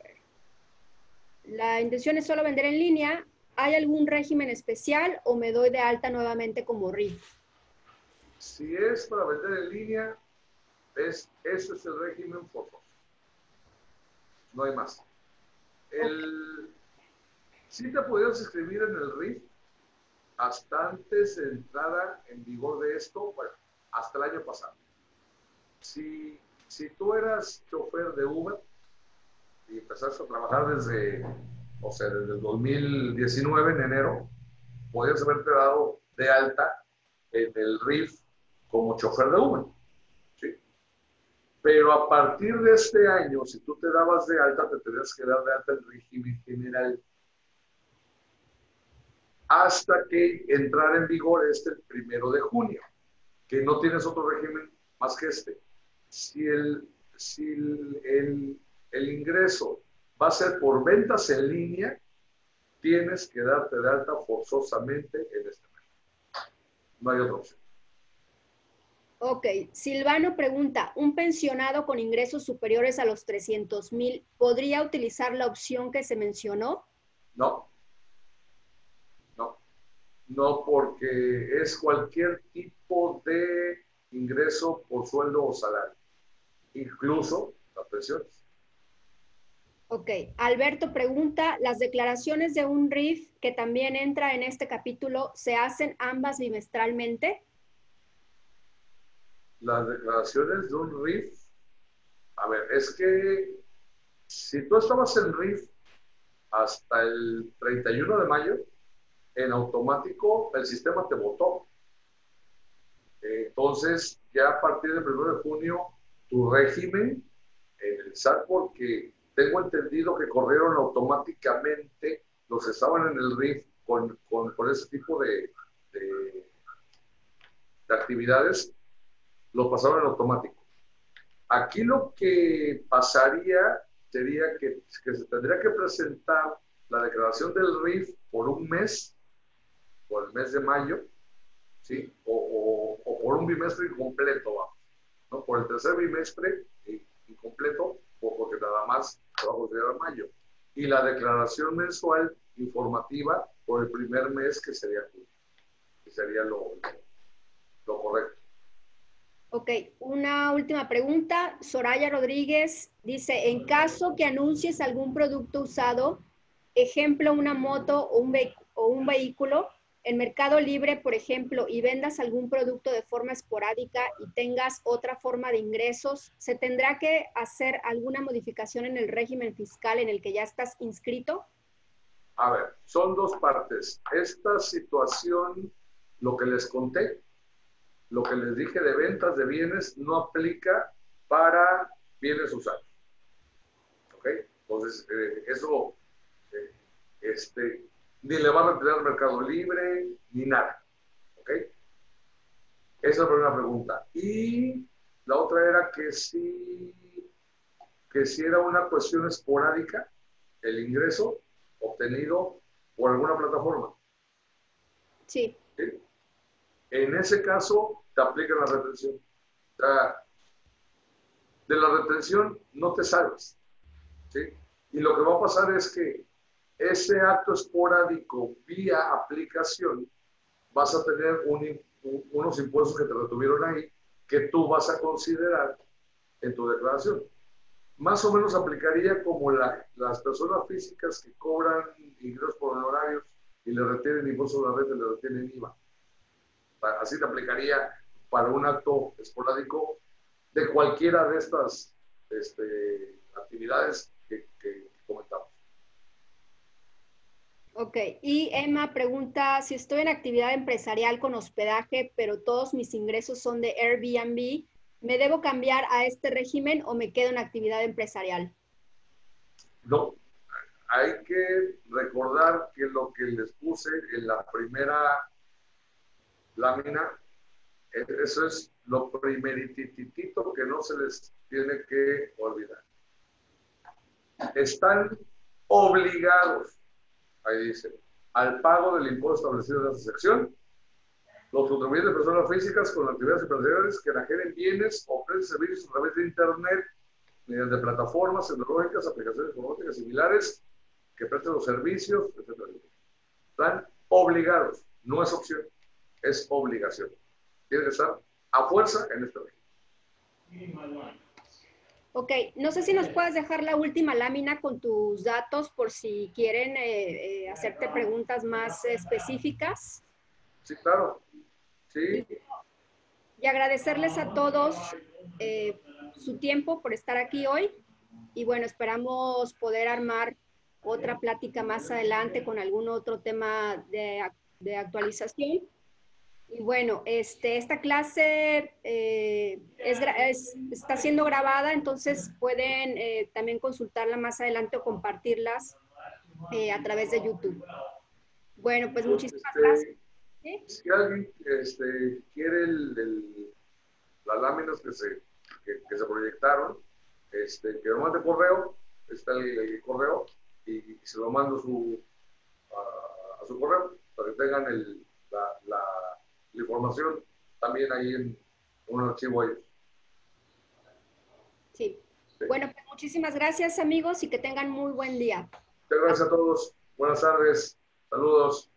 [SPEAKER 3] La intención es solo vender en línea. ¿Hay algún régimen especial o me doy de alta nuevamente como R I F?
[SPEAKER 1] Si es para vender en línea, es, ese es el régimen forzoso. No hay más. El, sí te podías inscribir en el R I F hasta antes de entrada en vigor de esto, bueno, hasta el año pasado. Si, si tú eras chofer de Uber y empezaste a trabajar desde, o sea, desde el dos mil diecinueve, en enero, podías haberte dado de alta en el R I F como chofer de Uber. ¿Sí? Pero a partir de este año, si tú te dabas de alta, te tenías que dar de alta el régimen general hasta que entrara en vigor este el primero de junio, que no tienes otro régimen más que este. Si el, si el, el, el ingreso va a ser por ventas en línea, tienes que darte de alta forzosamente en este mes. No hay otra opción.
[SPEAKER 3] Ok, Silvano pregunta, ¿un pensionado con ingresos superiores a los trescientos mil podría utilizar la opción que se mencionó?
[SPEAKER 1] No, no, no, porque es cualquier tipo de ingreso por sueldo o salario, incluso las pensiones.
[SPEAKER 3] Ok, Alberto pregunta, ¿las declaraciones de un R I F que también entra en este capítulo se hacen ambas bimestralmente?
[SPEAKER 1] Las declaraciones de un R I F, a ver, es que si tú estabas en R I F hasta el treinta y uno de mayo, en automático el sistema te votó. Entonces, ya a partir del primero de junio, tu régimen en el S A T, porque tengo entendido que corrieron automáticamente los que estaban en el R I F con, con, con ese tipo de, de, de actividades, lo pasaron en automático. Aquí lo que pasaría sería que, que se tendría que presentar la declaración del R I F por un mes, por el mes de mayo, ¿sí? O, o, o por un bimestre incompleto, vamos, ¿no? Por el tercer bimestre incompleto, porque nada más se va a considerar mayo. Y la declaración mensual informativa por el primer mes, que sería junio, que sería lo, lo correcto.
[SPEAKER 3] Ok, una última pregunta. Soraya Rodríguez dice, en caso que anuncies algún producto usado, ejemplo, una moto o un, o un vehículo, en Mercado Libre, por ejemplo, y vendas algún producto de forma esporádica y tengas otra forma de ingresos, ¿se tendrá que hacer alguna modificación en el régimen fiscal en el que ya estás inscrito?
[SPEAKER 1] A ver, son dos partes. Esta situación, lo que les conté, lo que les dije de ventas de bienes, no aplica para bienes usados. ¿Ok? Entonces, eh, eso, eh, este, ni le van a retirar al Mercado Libre, ni nada. ¿Ok? Esa es la primera pregunta. Y la otra era que si, que si era una cuestión esporádica el ingreso obtenido por alguna plataforma.
[SPEAKER 3] Sí.
[SPEAKER 1] ¿Sí? En ese caso, te aplican la retención. O sea, de la retención no te salves. ¿Sí? Y lo que va a pasar es que ese acto esporádico vía aplicación vas a tener un, un, unos impuestos que te retuvieron ahí que tú vas a considerar en tu declaración. Más o menos aplicaría como la, las personas físicas que cobran ingresos por honorarios y le retienen impuestos a la renta y le retienen I V A. Así te aplicaría para un acto esporádico de cualquiera de estas este, actividades que, que comentamos.
[SPEAKER 3] Ok, y Emma pregunta, si estoy en actividad empresarial con hospedaje, pero todos mis ingresos son de Airbnb, ¿me debo cambiar a este régimen o me quedo en actividad empresarial?
[SPEAKER 1] No, hay que recordar que lo que les puse en la primera lámina, eso es lo primerititito que no se les tiene que olvidar. Están obligados, ahí dice, al pago del impuesto establecido en esta sección, los contribuyentes de personas físicas con actividades empresariales que enajenen bienes o ofrecen servicios a través de Internet mediante plataformas tecnológicas, aplicaciones informáticas similares que presten los servicios, etcétera. Están obligados, no es opción, es obligación. Tiene que estar a fuerza en este régimen.
[SPEAKER 3] Ok, no sé si nos puedes dejar la última lámina con tus datos por si quieren eh, eh, hacerte preguntas más específicas.
[SPEAKER 1] Sí, claro. Sí.
[SPEAKER 3] Y, y agradecerles a todos eh, su tiempo por estar aquí hoy. Y bueno, esperamos poder armar otra plática más adelante con algún otro tema de, de actualización. Y bueno, este, esta clase eh, es, es, está siendo grabada, entonces pueden eh, también consultarla más adelante o compartirlas eh, a través de YouTube. Bueno, pues muchísimas
[SPEAKER 1] este,
[SPEAKER 3] gracias. ¿Sí?
[SPEAKER 1] Si alguien este, quiere el, el, las láminas que se, que, que se proyectaron, este, que lo mande correo, está el, el correo, y, y se lo mando su, a, a su correo para que tengan el, la, la, la información también ahí en un archivo ahí.
[SPEAKER 3] Sí. Sí. Bueno, pues muchísimas gracias, amigos, y que tengan muy buen día.
[SPEAKER 1] Muchas gracias a todos. Buenas tardes. Saludos.